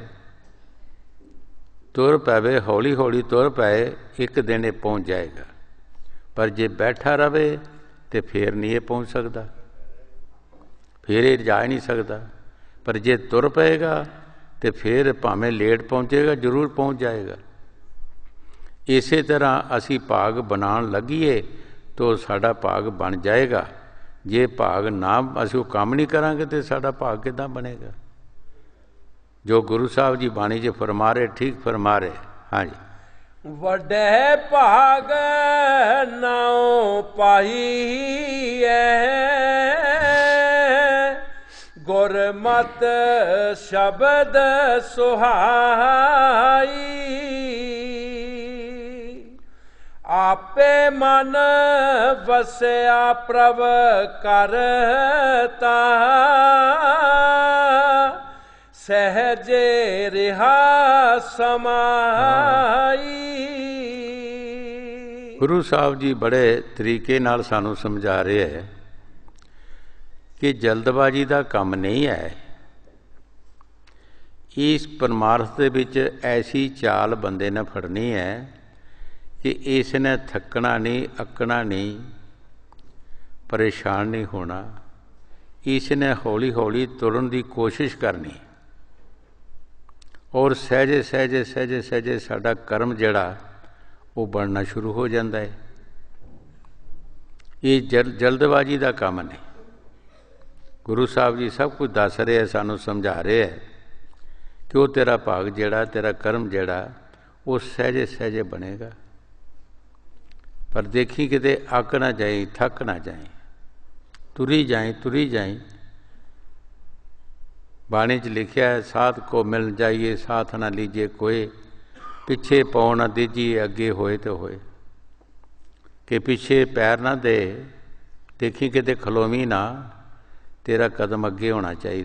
ਤੁਰ ਪਵੇ, ਹੌਲੀ ਹੌਲੀ ਤੁਰ ਪਏ, ਇੱਕ ਦਿਨ ਇਹ ਪਹੁੰਚ ਜਾਏਗਾ। ਪਰ ਜੇ ਬੈਠਾ ਰਹੇ ਤਾਂ ਫਿਰ ਨਹੀਂ ਇਹ ਪਹੁੰਚ ਸਕਦਾ, ਫਿਰ ਇਹ ਜਾ ਨਹੀਂ ਸਕਦਾ। ਪਰ ਜੇ ਤੁਰ ਪਏਗਾ ਤਾਂ ਫਿਰ ਭਾਵੇਂ ਲੇਟ ਪਹੁੰਚੇਗਾ, ਜ਼ਰੂਰ ਪਹੁੰਚ ਜਾਏਗਾ। ਇਸੇ ਤਰ੍ਹਾਂ ਅਸੀਂ ਭਾਗ ਬਣਾਉਣ ਲੱਗੀਏ ਤਾਂ ਸਾਡਾ ਭਾਗ ਬਣ ਜਾਏਗਾ। ਜੇ ਭਾਗ ਨਾ ਅਸੀਂ ਉਹ ਕੰਮ ਨਹੀਂ ਕਰਾਂਗੇ ਤਾਂ ਸਾਡਾ ਭਾਗ ਕਿੱਦਾਂ ਬਣੇਗਾ। ਜੋ ਗੁਰੂ ਸਾਹਿਬ ਜੀ ਬਾਣੀ 'ਚ ਫਰਮਾ ਰਹੇ, ਠੀਕ ਫਰਮਾ ਰਹੇ। ਹਾਂਜੀ। ਵੱਡੇ ਭਾਗ ਨਾਉ ਪਾਈਐ, ਗੁਰਮਤਿ ਸ਼ਬਦ ਸੁਹਾਈ। ਆਪੇ ਮਨ ਵਸਿਆ ਪ੍ਰਭ ਕਰਤਾ, ਸਹਿਜੇ ਰਿਹਾ ਸਮਾਈ। ਗੁਰੂ ਸਾਹਿਬ ਜੀ ਬੜੇ ਤਰੀਕੇ ਨਾਲ ਸਾਨੂੰ ਸਮਝਾ ਰਹੇ ਹੈ ਕਿ ਜਲਦਬਾਜ਼ੀ ਦਾ ਕੰਮ ਨਹੀਂ ਹੈ। ਇਸ ਪਰਮਾਰਥ ਦੇ ਵਿੱਚ ਐਸੀ ਚਾਲ ਬੰਦੇ ਨੇ ਫੜਨੀ ਹੈ कि इसने थकना नहीं, अकना नहीं, परेशान नहीं होना। इसने हौली हौली तुरन की कोशिश करनी और सहजे सहजे सहजे सहजे साडा कर्म जिहड़ा वो बनना शुरू हो जाता है। ये जल जल्दबाजी का काम नहीं। गुरु साहब जी सब कुछ दस रहे हैं, सानू समझा रहे हैं कि वो तेरा भाग जिहड़ा, तेरा कर्म जिहड़ा वो सहजे सहजे बनेगा। पर देखी किते अक ना जाए, थक ना जाए, तुरी जाए तुरी जाए। बाणी च लिखा है, साथ को मिल जाइए साथ ना लीजिए कोई, पिछे पाँव ना दीजिए अगे होए तो होए। कि पिछे पैर ना दे, देखी किते खलोवी ना, तेरा कदम अगे होना चाहिए।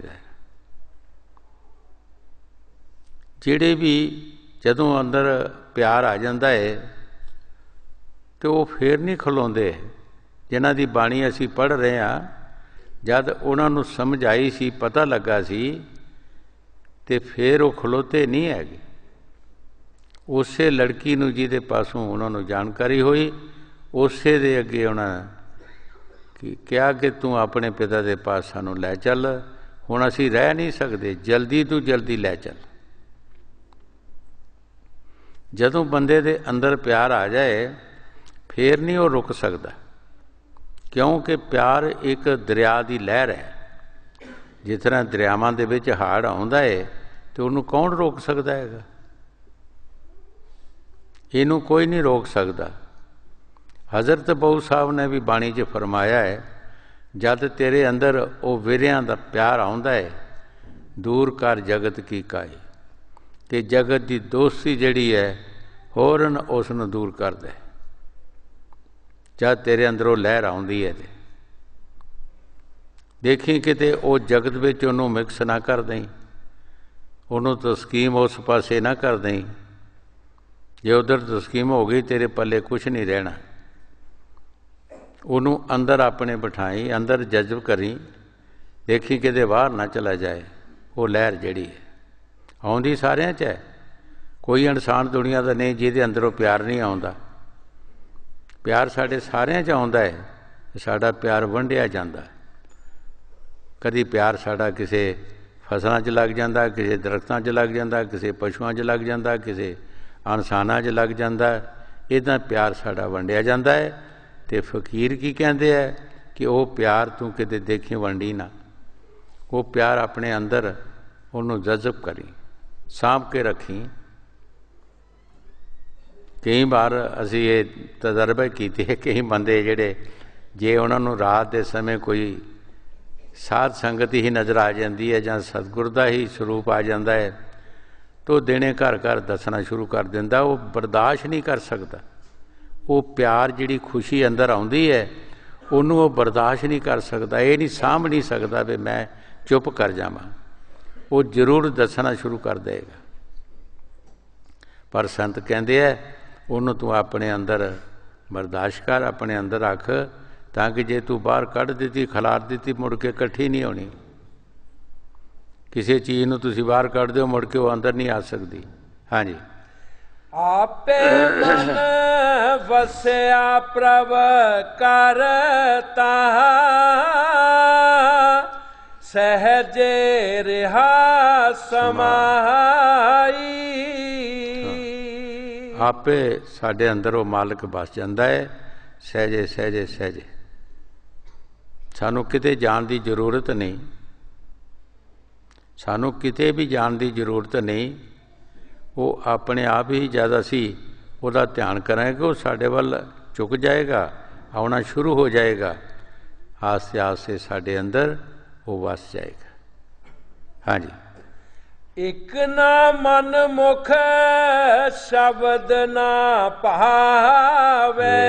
जिहड़े भी जदों अंदर प्यार आ जाता है तो वो फिर नहीं खलोंदे। जिन्हां दी बाणी असीं पढ़ रहे हैं, जद उन्होंने समझ आई सी, पता लगा सी, तो फिर वो खलोते नहीं है। उसे लड़की नूं जिहदे पासों उन्होंने जानकारी हुई, उसे दे अगे उन्होंने कहा कि तू अपने पिता के पास सानू लै चल, हुण असीं रह नहीं सकते, जल्दी तू जल्दी लै चल। जदों बंदे दे अंदर प्यार आ जाए फिर नहीं वो रुक सकता, क्योंकि प्यार एक दरिया की लहर है। जिस तरह दरियावां दे विच हाड़ आउंदा है तो उन्होंने कौन रोक सकता है? इनू कोई नहीं रोक सकता। हज़रत बहू साहब ने भी बाणी च फरमाया है, जद तेरे अंदर वो विरियां दा प्यार आउंदा है, दूर कर जगत की काई, कि जगत की दोस्ती जिहड़ी है होरन उसनूं दूर कर दे। जब तेरे अंदरों लहर आउंदी है ते देखी किते वो जगत विच उहनूं मिक्स ना कर दें, उहनूं तस्कीम उस पासे ना कर दें। जे उधर तस्कीम हो गई तेरे पल्ले कुछ नहीं रहना। उहनूं अंदर अपने बिठाई, अंदर जज्ब करी, देखी किते बाहर ना चला जाए। वो लहर जिहड़ी है आउंदी सारियां च है। कोई इंसान दुनिया का नहीं जिहदे अंदरों प्यार नहीं आउंदा। प्यार साढ़े सारियां च आउंदा है, साडा प्यार वंडिया जांदा। कदी प्यार साडा किसी फसलों च लग जाता, किसी दरख्तों च लग जाता, किसी पशुओं च लग जाता, किसी इंसानां च लग जाता। इदां प्यार साडा वंडिया जाता है। तो फकीर की कहते हैं कि वह प्यार तू किते देखी वंडी ना, वो प्यार अपने अंदर उन्होंने जज़ब करी, सांभ के रखी। कई बार असी ये तजर्बे किए, कई बंदे जिहड़े जे उन्होंने रात के समय कोई साध संगत ही नज़र आ जाती है जां सतगुर का ही स्वरूप आ जाता है तो दिने घर घर दसना शुरू कर दिंदा। वो बर्दाश्त नहीं कर सकता। वो प्यार जिहड़ी खुशी अंदर आउंदी है उन्होंने वो बर्दाश्त नहीं कर सकता। ये नहीं सांभ नहीं सकता भी मैं चुप कर जावां, वो जरूर दसना शुरू कर देगा। पर संत कहते हैं उन्होंने तू अपने अंदर बर्दाश्त कर, अपने अंदर रख, ताकि जे तू बाहर कढ़ दी, खलार दी, मुड़ के इकट्ठी नहीं होनी। किसी चीज़ नूं तुसीं बाहर कढ़ दो, मुड़ के वो अंदर नहीं आ सकती। हाँ जी। आपे मन वसया प्रभ करता, सहजे रिहा समाई। आपे साडे अंदर वो मालिक बस जाता है, सहजे सहजे सहजे। सानू किते जाण की जरूरत नहीं, सानू किते भी जाण की जरूरत नहीं। वो अपने आप ही जद असी उहदा ध्यान करेंगे वो साडे वल झुक जाएगा, आना शुरू हो जाएगा। आस्ते आस्ते साडे अंदर वो वस जाएगा। हाँ जी। एक ना मन मुख शब्द ना पावे,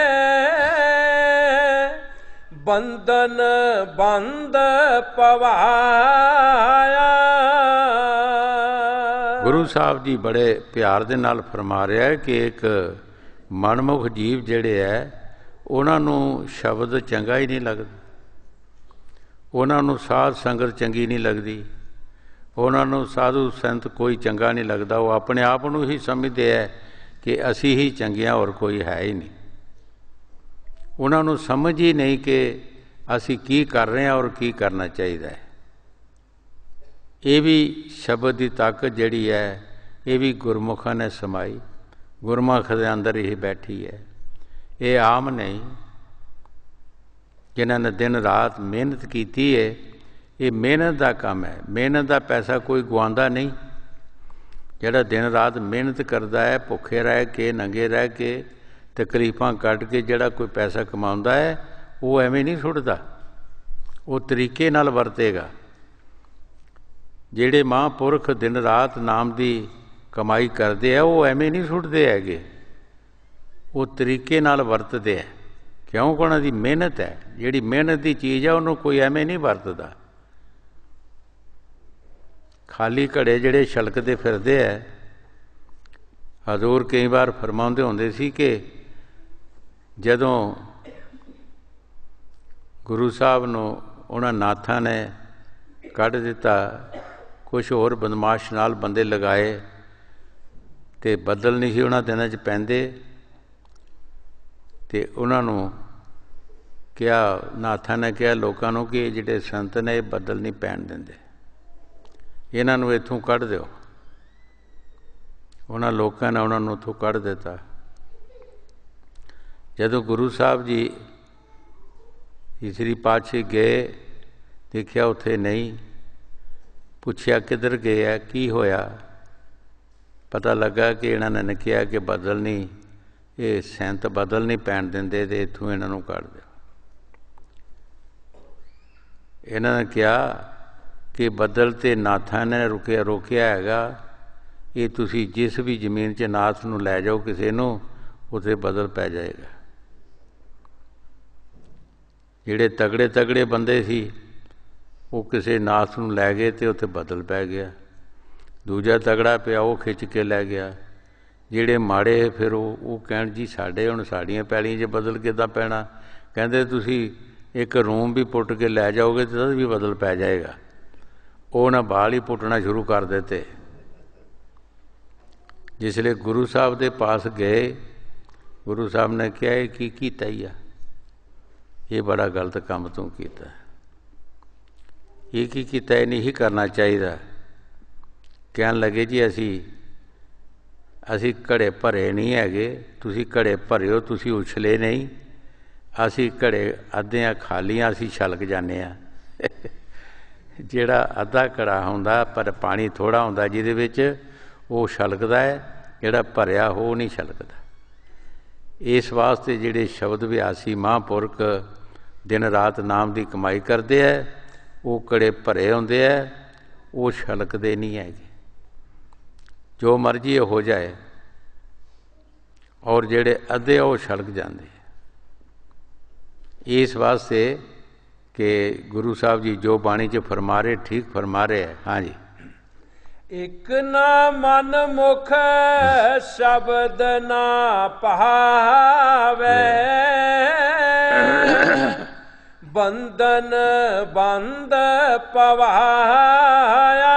बंधन बंद पवाया। गुरु साहब जी बड़े प्यार दे नाल फरमा रहा है कि एक मनमुख जीव जिहड़े है उन्होंने शब्द चंगा ही नहीं लगता, उन्होंने साध संगत चंगी नहीं लगती, उन्होंने साधु संत कोई चंगा नहीं लगता। वो अपने आप को ही समझते है ਕਿ ਅਸੀਂ ਹੀ ਚੰਗੀਆਂ, ਹੋਰ ਕੋਈ ਹੈ ਹੀ ਨਹੀਂ। ਉਹਨਾਂ ਨੂੰ ਸਮਝ ਹੀ ਨਹੀਂ ਕਿ ਅਸੀਂ ਕੀ ਕਰ ਰਹੇ ਹਾਂ ਔਰ ਕੀ ਕਰਨਾ ਚਾਹੀਦਾ ਹੈ। ਇਹ ਵੀ ਸ਼ਬਦ ਦੀ ਤਾਕਤ ਜਿਹੜੀ ਹੈ, ਇਹ ਵੀ ਗੁਰਮੁਖਾਂ ਨੇ ਸਮਾਈ, ਗੁਰਮੁਖ ਦੇ ਅੰਦਰ ਹੀ ਬੈਠੀ ਹੈ। ਇਹ ਆਮ ਨਹੀਂ, ਜਿਨ੍ਹਾਂ ਨੇ ਦਿਨ ਰਾਤ ਮਿਹਨਤ ਕੀਤੀ ਹੈ। ਇਹ ਮਿਹਨਤ ਦਾ ਕੰਮ ਹੈ, ਮਿਹਨਤ ਦਾ ਪੈਸਾ ਕੋਈ ਗਵਾਉਂਦਾ ਨਹੀਂ। ਜਿਹੜਾ ਦਿਨ ਰਾਤ ਮਿਹਨਤ ਕਰਦਾ ਹੈ, ਭੁੱਖੇ ਰਹਿ ਕੇ, ਨੰਗੇ ਰਹਿ ਕੇ, ਤਕਲੀਫਾਂ ਕੱਢ ਕੇ ਜਿਹੜਾ ਕੋਈ ਪੈਸਾ ਕਮਾਉਂਦਾ ਹੈ, ਉਹ ਐਵੇਂ ਨਹੀਂ ਸੁੱਟਦਾ, ਉਹ ਤਰੀਕੇ ਨਾਲ ਵਰਤੇਗਾ। ਜਿਹੜੇ ਮਹਾਂਪੁਰਖ ਦਿਨ ਰਾਤ ਨਾਮ ਦੀ ਕਮਾਈ ਕਰਦੇ ਆ, ਉਹ ਐਵੇਂ ਨਹੀਂ ਸੁੱਟਦੇ ਹੈਗੇ, ਉਹ ਤਰੀਕੇ ਨਾਲ ਵਰਤਦੇ ਹੈ, ਕਿਉਂਕਿ ਉਹਨਾਂ ਦੀ ਮਿਹਨਤ ਹੈ। ਜਿਹੜੀ ਮਿਹਨਤ ਦੀ ਚੀਜ਼ ਹੈ, ਉਹਨੂੰ ਕੋਈ ਐਵੇਂ ਨਹੀਂ ਵਰਤਦਾ। ਖਾਲੀ ਘੜੇ ਜਿਹੜੇ ਛਲਕਦੇ ਫਿਰਦੇ ਹੈ, ਹਜ਼ੂਰ ਕਈ ਵਾਰ ਫਰਮਾਉਂਦੇ ਹੁੰਦੇ ਸੀ ਕਿ ਜਦੋਂ ਗੁਰੂ ਸਾਹਿਬ ਨੂੰ ਉਹਨਾਂ ਨਾਥਾਂ ਨੇ ਕੱਢ ਦਿੱਤਾ, ਕੁਛ ਹੋਰ ਬਦਮਾਸ਼ ਨਾਲ ਬੰਦੇ ਲਗਾਏ, ਅਤੇ ਬੱਦਲ ਨਹੀਂ ਸੀ ਉਹਨਾਂ ਦਿਨਾਂ 'ਚ ਪੈਂਦੇ, ਅਤੇ ਉਹਨਾਂ ਨੂੰ ਕਿਹਾ, ਨਾਥਾਂ ਨੇ ਕਿਹਾ ਲੋਕਾਂ ਨੂੰ ਕਿ ਜਿਹੜੇ ਸੰਤ ਨੇ ਇਹ ਬੱਦਲ ਨਹੀਂ ਪੈਣ ਦਿੰਦੇ, ਇਹਨਾਂ ਨੂੰ ਇੱਥੋਂ ਕੱਢ ਦਿਓ। ਉਹਨਾਂ ਲੋਕਾਂ ਨੇ ਉਹਨਾਂ ਨੂੰ ਉੱਥੋਂ ਕੱਢ ਦਿੱਤਾ। ਜਦੋਂ ਗੁਰੂ ਸਾਹਿਬ ਜੀ ਤੀਸਰੀ ਪਾਤਸ਼ਾਹੀ ਗਏ, ਦੇਖਿਆ ਉੱਥੇ ਨਹੀਂ, ਪੁੱਛਿਆ ਕਿੱਧਰ ਗਏ ਹੈ, ਕੀ ਹੋਇਆ? ਪਤਾ ਲੱਗਾ ਕਿ ਇਹਨਾਂ ਨੇ ਕਿਹਾ ਕਿ ਬੱਦਲ ਨਹੀਂ, ਇਹ ਸੰਤ ਬੱਦਲ ਨਹੀਂ ਪੈਣ ਦਿੰਦੇ, ਅਤੇ ਇੱਥੋਂ ਇਹਨਾਂ ਨੂੰ ਕੱਢ ਦਿਓ। ਇਹਨਾਂ ਨੇ ਕਿਹਾ ਕਿ ਬੱਦਲ ਤੇ ਨਾਥਾਂ ਨੇ ਰੁਕਿਆ ਰੋਕਿਆ ਹੈਗਾ, ਇਹ ਤੁਸੀਂ ਜਿਸ ਵੀ ਜ਼ਮੀਨ 'ਚ ਨਾਥ ਨੂੰ ਲੈ ਜਾਓ ਕਿਸੇ ਨੂੰ, ਉੱਥੇ ਬੱਦਲ ਪੈ ਜਾਏਗਾ। ਜਿਹੜੇ ਤਗੜੇ ਤਗੜੇ ਬੰਦੇ ਸੀ, ਉਹ ਕਿਸੇ ਨਾਥ ਨੂੰ ਲੈ ਗਏ ਅਤੇ ਉੱਥੇ ਬੱਦਲ ਪੈ ਗਿਆ। ਦੂਜਾ ਤਗੜਾ ਪਿਆ, ਉਹ ਖਿੱਚ ਕੇ ਲੈ ਗਿਆ। ਜਿਹੜੇ ਮਾੜੇ ਫਿਰ ਉਹ ਉਹ ਕਹਿਣ ਜੀ ਸਾਡੇ ਹੁਣ ਸਾਡੀਆਂ ਪੈਲੀਆਂ 'ਚ ਬੱਦਲ ਕਿੱਦਾਂ ਪੈਣਾ? ਕਹਿੰਦੇ ਤੁਸੀਂ ਇੱਕ ਰੂਮ ਵੀ ਪੁੱਟ ਕੇ ਲੈ ਜਾਓਗੇ ਤਾਂ ਵੀ ਬੱਦਲ ਪੈ ਜਾਏਗਾ। ਉਹ ਨਾ ਬਾਲ ਹੀ ਪੁੱਟਣਾ ਸ਼ੁਰੂ ਕਰ ਦਿੱਤੇ। ਜਿਸ ਵੇਲੇ ਗੁਰੂ ਸਾਹਿਬ ਦੇ ਪਾਸ ਗਏ, ਗੁਰੂ ਸਾਹਿਬ ਨੇ ਕਿਹਾ ਇਹ ਕੀ ਕੀਤਾ ਹੀ ਆ, ਇਹ ਬੜਾ ਗਲਤ ਕੰਮ ਤੂੰ ਕੀਤਾ, ਇਹ ਕੀ ਕੀਤਾ, ਇਹ ਨਹੀਂ ਕਰਨਾ ਚਾਹੀਦਾ। ਕਹਿਣ ਲੱਗੇ ਜੀ ਅਸੀਂ ਅਸੀਂ ਘੜੇ ਭਰੇ ਨਹੀਂ ਹੈਗੇ, ਤੁਸੀਂ ਘੜੇ ਭਰਿਓ, ਤੁਸੀਂ ਉਛਲੇ ਨਹੀਂ, ਅਸੀਂ ਘੜੇ ਅੱਧਿਆਂ ਖਾਲੀਆਂ, ਅਸੀਂ ਛਲਕ ਜਾਂਦੇ ਹਾਂ। ਜਿਹੜਾ ਅੱਧਾ ਘੜਾ ਹੁੰਦਾ ਪਰ ਪਾਣੀ ਥੋੜ੍ਹਾ ਹੁੰਦਾ ਜਿਹਦੇ ਵਿੱਚ, ਉਹ ਛਲਕਦਾ ਹੈ, ਜਿਹੜਾ ਭਰਿਆ ਉਹ ਨਹੀਂ ਛਲਕਦਾ। ਇਸ ਵਾਸਤੇ ਜਿਹੜੇ ਸ਼ਬਦ ਵਿਆਸੀ ਮਹਾਂਪੁਰਖ ਦਿਨ ਰਾਤ ਨਾਮ ਦੀ ਕਮਾਈ ਕਰਦੇ ਹੈ, ਉਹ ਘੜੇ ਭਰੇ ਹੁੰਦੇ ਹੈ, ਉਹ ਛਲਕਦੇ ਨਹੀਂ ਹੈਗੇ। ਜੋ ਮਰਜ਼ੀ ਹੋ ਜਾਏ, ਔਰ ਜਿਹੜੇ ਅੱਧੇ ਉਹ ਛਲਕ ਜਾਂਦੇ। ਇਸ ਵਾਸਤੇ ਕਿ ਗੁਰੂ ਸਾਹਿਬ ਜੀ ਜੋ ਬਾਣੀ 'ਚ ਫਰਮਾ ਰਹੇ, ਠੀਕ ਫਰਮਾ ਰਹੇ ਹੈ। ਹਾਂਜੀ, ਇੱਕ ਨਾ ਮਨ ਮੁਖ ਸ਼ਬਦ ਨਾ ਭਾਵੇ, ਬੰਧਨ ਬੰਦ ਪਵਾਇਆ,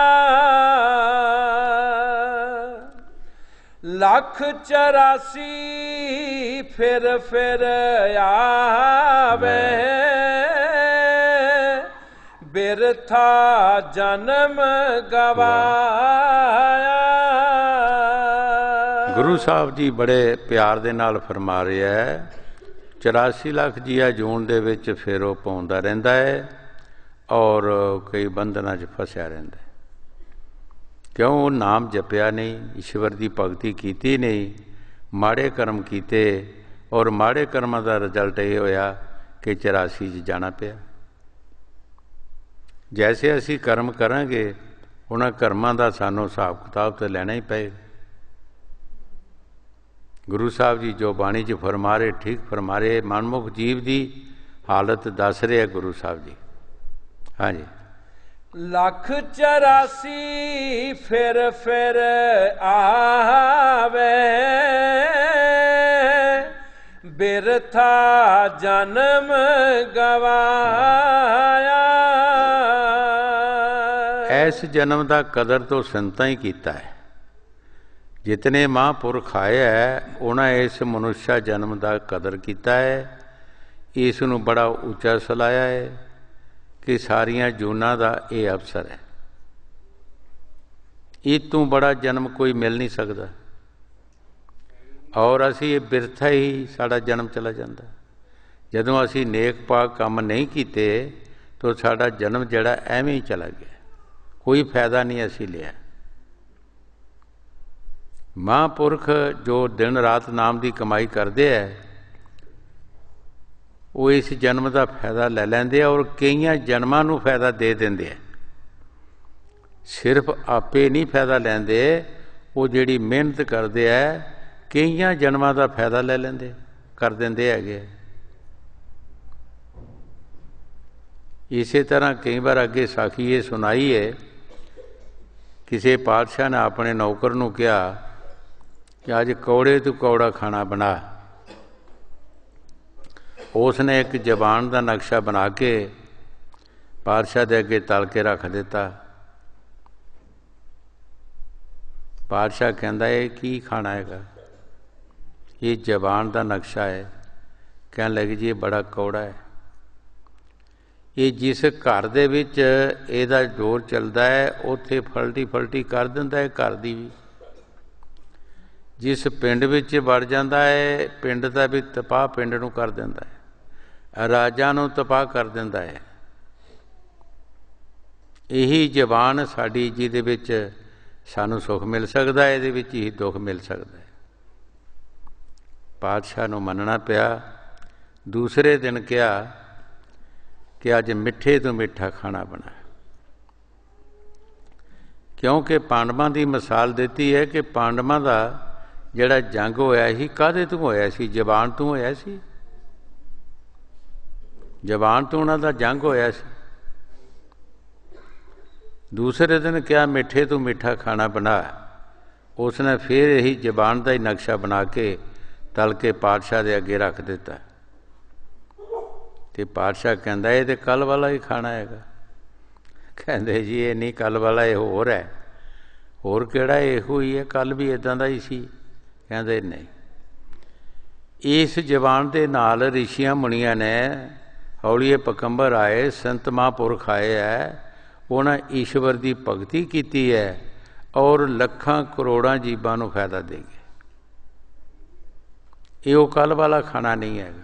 ਲੱਖ ਚਰਾਸੀ ਫਿਰ ਫਿਰ ਆਵੇ, ਬਿਰਥਾ ਜਨਮ ਗਵਾਇਆ। ਗੁਰੂ ਸਾਹਿਬ ਜੀ ਬੜੇ ਪਿਆਰ ਦੇ ਨਾਲ ਫਰਮਾ ਰਿਹਾ ਹੈ, ਚੁਰਾਸੀ ਲੱਖ ਜੀਆ ਜੂਨ ਦੇ ਵਿੱਚ ਫਿਰ ਉਹ ਪਾਉਂਦਾ ਰਹਿੰਦਾ ਹੈ, ਔਰ ਕਈ ਬੰਧਨਾਂ 'ਚ ਫਸਿਆ ਰਹਿੰਦਾ। ਕਿਉਂ? ਉਹ ਨਾਮ ਜਪਿਆ ਨਹੀਂ, ਈਸ਼ਵਰ ਦੀ ਭਗਤੀ ਕੀਤੀ ਨਹੀਂ, ਮਾੜੇ ਕਰਮ ਕੀਤੇ, ਔਰ ਮਾੜੇ ਕਰਮਾਂ ਦਾ ਰਿਜ਼ਲਟ ਇਹ ਹੋਇਆ ਕਿ ਚੁਰਾਸੀ 'ਚ ਜਾਣਾ ਪਿਆ। ਜੈਸੇ ਅਸੀਂ ਕਰਮ ਕਰਾਂਗੇ, ਉਹਨਾਂ ਕਰਮਾਂ ਦਾ ਸਾਨੂੰ ਹਿਸਾਬ ਕਿਤਾਬ ਤਾਂ ਲੈਣਾ ਹੀ ਪਏਗਾ। ਗੁਰੂ ਸਾਹਿਬ ਜੀ ਜੋ ਬਾਣੀ 'ਚ ਫਰਮਾ ਰਹੇ, ਠੀਕ ਫਰਮਾ ਰਹੇ, ਮਨਮੁਖ ਜੀਵ ਦੀ ਹਾਲਤ ਦੱਸ ਰਹੇ ਗੁਰੂ ਸਾਹਿਬ ਜੀ। ਹਾਂਜੀ, ਲੱਖ ਚਰਾਸੀ ਫਿਰ ਫਿਰ ਆਵੇ, ਬਿਰਥਾ ਜਨਮ ਗਵਾਇਆ। ਇਸ ਜਨਮ ਦਾ ਕਦਰ ਤੋਂ ਸੰਤਾਂ ਹੀ ਕੀਤਾ ਹੈ। जितने महापुरख आए है उन्हें इस मनुष्य जन्म का कदर किया है, इस नूं बड़ा उच्चा सलाया है कि सारिया जूना का ये अवसर है। इस तों बड़ा जन्म कोई मिल नहीं सकता, और असी ये बिरथा ही साड़ा जन्म चला जाता। जदों असी नेक पाक काम नहीं किते तो साड़ा जन्म जड़ा एवें ही चला गया, कोई फायदा नहीं असी लिया। महापुरख जो दिन रात नाम की कमाई करते हैं वो इस जन्म का फायदा ले लेंदे और कई जन्मां नूं फायदा दे देंदे है। सिर्फ आपे नहीं फायदा लेंदे, वो जिहड़ी मेहनत करते है कई जन्मां का फायदा ले लेंदे कर देंदे हैगे। इसे तरह कई बार अगे साखी ये सुनाई है, किसी पातशाह ने अपने नौकर नूं कहा कि अज कौड़े तो कौड़ा खाना बना। उसने एक जबान का नक्शा बना के पातशाह के अगे तल के रख दिता। पातशाह कहता है की खाना है? ये जबान का नक्शा है। कह लगे जी ये बड़ा कौड़ा है। ये जिस घर दे विच इहदा जोर चलता है उत्थे फलटी फलटी कर दिंदा है घर दी भी। जिस पिंड विच वड़ जाता है पिंड का भी तबाह पिंड नूं कर दिंदा है, राजा नूं तबाह कर दिंदा है। यही जबान साडी जिहदे विच सानू सुख मिल सकता है, इहदे विच ही दुख मिल सकता है। पातशाह नूं मनना पिया। दूसरे दिन कहा कि अज मिठे तो मिठा खाना बना, क्योंकि पांडवां की मिसाल देती है कि पांडवां का जिहड़ा जंग होया सी काहदे तों होया सी? जबान तों होया सी। जबान तो उन्हां दा जंग होया सी। दूसरे दिन क्या मिठे तो मिठा खाना बना। उसने फिर यही जबान का ही नक्शा बना के तल के पातशाह के अगे रख दिता। तो पातशाह कहता ये तो कल वाला ही खाना है। कहते जी ये नहीं कल वाला, ये होर है। होर केड़ा? इहो ही है, कल भी इदां दा ही सी। कहते नहीं, इस जबान के नाल ऋषियां मुनियां ने हौलीए पकंबर आए, संत महापुरख आए है, उन्हें ईश्वर की भगती की है और लखां करोड़ां जीवां नूं फायदा देंगे। ये कल वाला खाना नहीं है।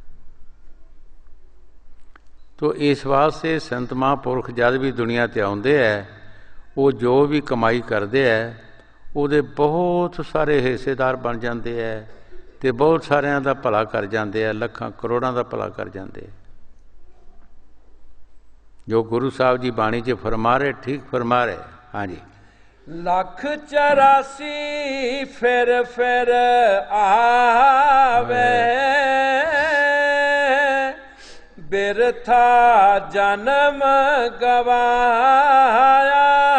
तो इस वास्ते संत महापुरख जब भी दुनिया ते आउंदे है वो जो भी कमाई करते हैं उहदे बहुत सारे हिस्सेदार बन जाते हैं ते बहुत सारिਆਂ ਦਾ भला कर जाते हैं, लखां करोड़ां ਦਾ भला कर जाते हैं। जो गुरु साहब जी बाणी च फरमा रहे ठीक फरमा रहे। हाँ जी। लख चौरासी फिर फिर आवे बिरथा जन्म गवाया।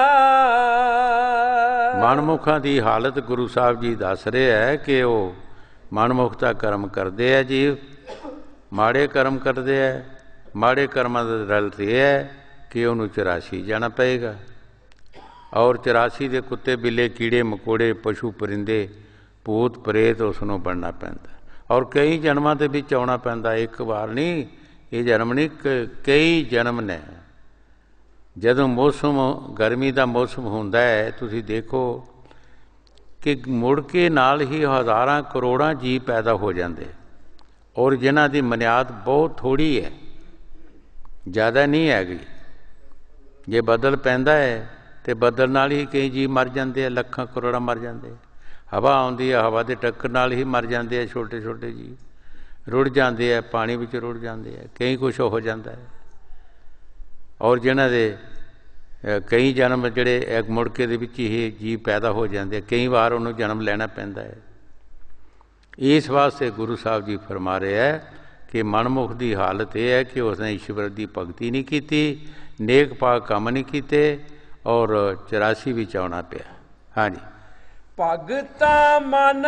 मनमुखा की हालत गुरु साहब जी दस रहे है कि वो मनमुखता कर्म करते है जीव, माड़े कर्म करते है। माड़े कर्मां का रिजल्ट यह है कि उन्होंने चौरासी जाना पएगा, और चौरासी के कुत्ते बिल्ले कीड़े मकोड़े पशु परिंदे भूत प्रेत उसनों बनना पैंदा, और कई जन्मां दे विच आउणा पैंदा। एक बार नहीं, ये जन्म नहीं, कई जन्म ने। जदों मौसम गर्मी का मौसम हुंदा है, तुसीं देखो कि मुड़ के नाल ही हज़ारां करोड़ां जीव पैदा हो जाते, और जिन्हां दी मनियाद बहुत थोड़ी है, ज़्यादा नहीं हैगी। जे बदल पैंदा है तो बदल नाल ही कई जीव मर जाते हैं, लखां करोड़ां मर जाते। हवा आउंदी है, हवा के टक्कर नाल ही मर जाते हैं छोटे छोटे जीव, रुड़ जाते हैं, पानी विच रुड़ जाते हैं, कई कुछ हो जाता है। और जिन्हां दे कई जन्म जिहड़े एक मुड़के दे विच ही जीव पैदा हो जाते हैं, कई बार उन्होंने जन्म लेना पैंदा है। इस वास्ते गुरु साहब जी फरमा रहे हैं कि मनमुख की हालत यह है कि उसने ईश्वर की भगती नहीं की, नेक पाक काम नहीं किए, और चौरासी भी आउणा पिया। हाँ जी। भगता मन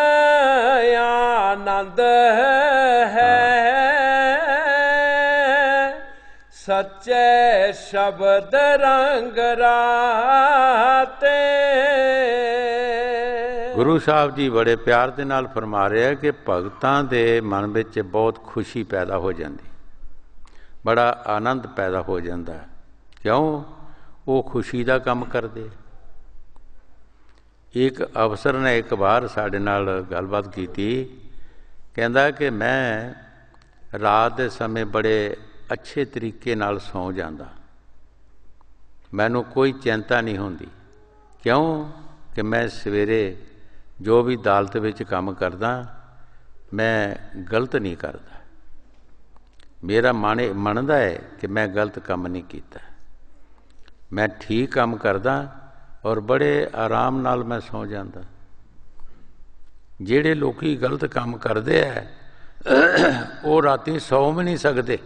आनंद है सच्चे शब्द रंग राते। ਗੁਰੂ ਸਾਹਿਬ ਜੀ ਬੜੇ ਪਿਆਰ ਦੇ ਨਾਲ ਫਰਮਾ ਰਿਹਾ ਕਿ ਭਗਤਾਂ ਦੇ ਮਨ ਵਿੱਚ ਬਹੁਤ ਖੁਸ਼ੀ ਪੈਦਾ ਹੋ ਜਾਂਦੀ, ਬੜਾ ਆਨੰਦ ਪੈਦਾ ਹੋ ਜਾਂਦਾ। ਕਿਉਂ? ਉਹ ਖੁਸ਼ੀ ਦਾ ਕੰਮ ਕਰਦੇ। ਇੱਕ ਅਫਸਰ ਨੇ ਇੱਕ ਵਾਰ ਸਾਡੇ ਨਾਲ ਗੱਲਬਾਤ ਕੀਤੀ, ਕਹਿੰਦਾ ਕਿ ਮੈਂ ਰਾਤ ਦੇ ਸਮੇਂ ਬੜੇ ਅੱਛੇ ਤਰੀਕੇ ਨਾਲ ਸੌਂ ਜਾਂਦਾ, ਮੈਨੂੰ ਕੋਈ ਚਿੰਤਾ ਨਹੀਂ ਹੁੰਦੀ। ਕਿਉਂ? ਕਿ ਮੈਂ ਸਵੇਰੇ ਜੋ ਵੀ ਅਦਾਲਤ ਵਿੱਚ ਕੰਮ ਕਰਦਾ ਮੈਂ ਗਲਤ ਨਹੀਂ ਕਰਦਾ, ਮੇਰਾ ਮਨ ਮੰਨਦਾ ਹੈ ਕਿ ਮੈਂ ਗਲਤ ਕੰਮ ਨਹੀਂ ਕੀਤਾ, ਮੈਂ ਠੀਕ ਕੰਮ ਕਰਦਾ ਔਰ ਬੜੇ ਆਰਾਮ ਨਾਲ ਮੈਂ ਸੌਂ ਜਾਂਦਾ। ਜਿਹੜੇ ਲੋਕੀ ਗਲਤ ਕੰਮ ਕਰਦੇ ਹੈ ਉਹ ਰਾਤੀ ਸੌਂ ਵੀ ਨਹੀਂ ਸਕਦੇ,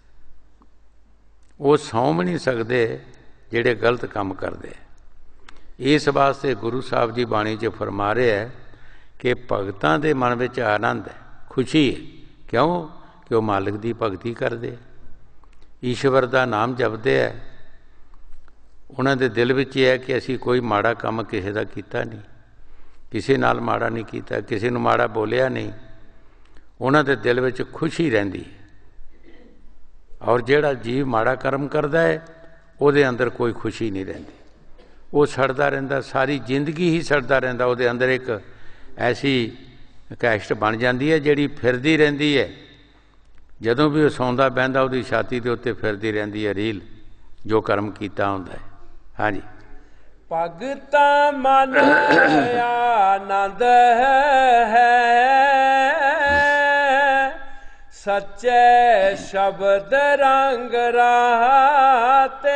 ਉਹ ਸੌਂ ਵੀ ਨਹੀਂ ਸਕਦੇ ਜਿਹੜੇ ਗਲਤ ਕੰਮ ਕਰਦੇ। ਇਸ ਵਾਸਤੇ ਗੁਰੂ ਸਾਹਿਬ ਜੀ ਬਾਣੀ 'ਚ ਫਰਮਾ ਰਹੇ ਹੈ ਕਿ ਭਗਤਾਂ ਦੇ ਮਨ ਵਿੱਚ ਆਨੰਦ ਹੈ, ਖੁਸ਼ੀ ਹੈ। ਕਿਉਂ? ਕਿ ਉਹ ਮਾਲਕ ਦੀ ਭਗਤੀ ਕਰਦੇ, ਈਸ਼ਵਰ ਦਾ ਨਾਮ ਜਪਦੇ ਹੈ। ਉਹਨਾਂ ਦੇ ਦਿਲ ਵਿੱਚ ਇਹ ਹੈ ਕਿ ਅਸੀਂ ਕੋਈ ਮਾੜਾ ਕੰਮ ਕਿਸੇ ਦਾ ਕੀਤਾ ਨਹੀਂ, ਕਿਸੇ ਨਾਲ ਮਾੜਾ ਨਹੀਂ ਕੀਤਾ, ਕਿਸੇ ਨੂੰ ਮਾੜਾ ਬੋਲਿਆ ਨਹੀਂ। ਉਹਨਾਂ ਦੇ ਦਿਲ ਵਿੱਚ ਖੁਸ਼ੀ ਰਹਿੰਦੀ ਹੈ। ਔਰ ਜਿਹੜਾ ਜੀਵ ਮਾੜਾ ਕਰਮ ਕਰਦਾ ਹੈ ਉਹਦੇ ਅੰਦਰ ਕੋਈ ਖੁਸ਼ੀ ਨਹੀਂ ਰਹਿੰਦੀ, ਉਹ ਸੜਦਾ ਰਹਿੰਦਾ, ਸਾਰੀ ਜ਼ਿੰਦਗੀ ਹੀ ਸੜਦਾ ਰਹਿੰਦਾ। ਉਹਦੇ ਅੰਦਰ ਇੱਕ ਐਸੀ ਕੈਸਟ ਬਣ ਜਾਂਦੀ ਹੈ ਜਿਹੜੀ ਫਿਰਦੀ ਰਹਿੰਦੀ ਹੈ। ਜਦੋਂ ਵੀ ਉਹ ਸੌਂਦਾ ਬਹਿੰਦਾ ਉਹਦੀ ਛਾਤੀ ਦੇ ਉੱਤੇ ਫਿਰਦੀ ਰਹਿੰਦੀ ਹੈ ਰੀਲ, ਜੋ ਕਰਮ ਕੀਤਾ ਹੁੰਦਾ ਹੈ। ਹਾਂਜੀ, ਭਗਤਾਂ ਮਨ ਆਨੰਦ ਹੈ, ਸੱਚੇ ਸ਼ਬਦ ਰੰਗ ਰਾਤੇ,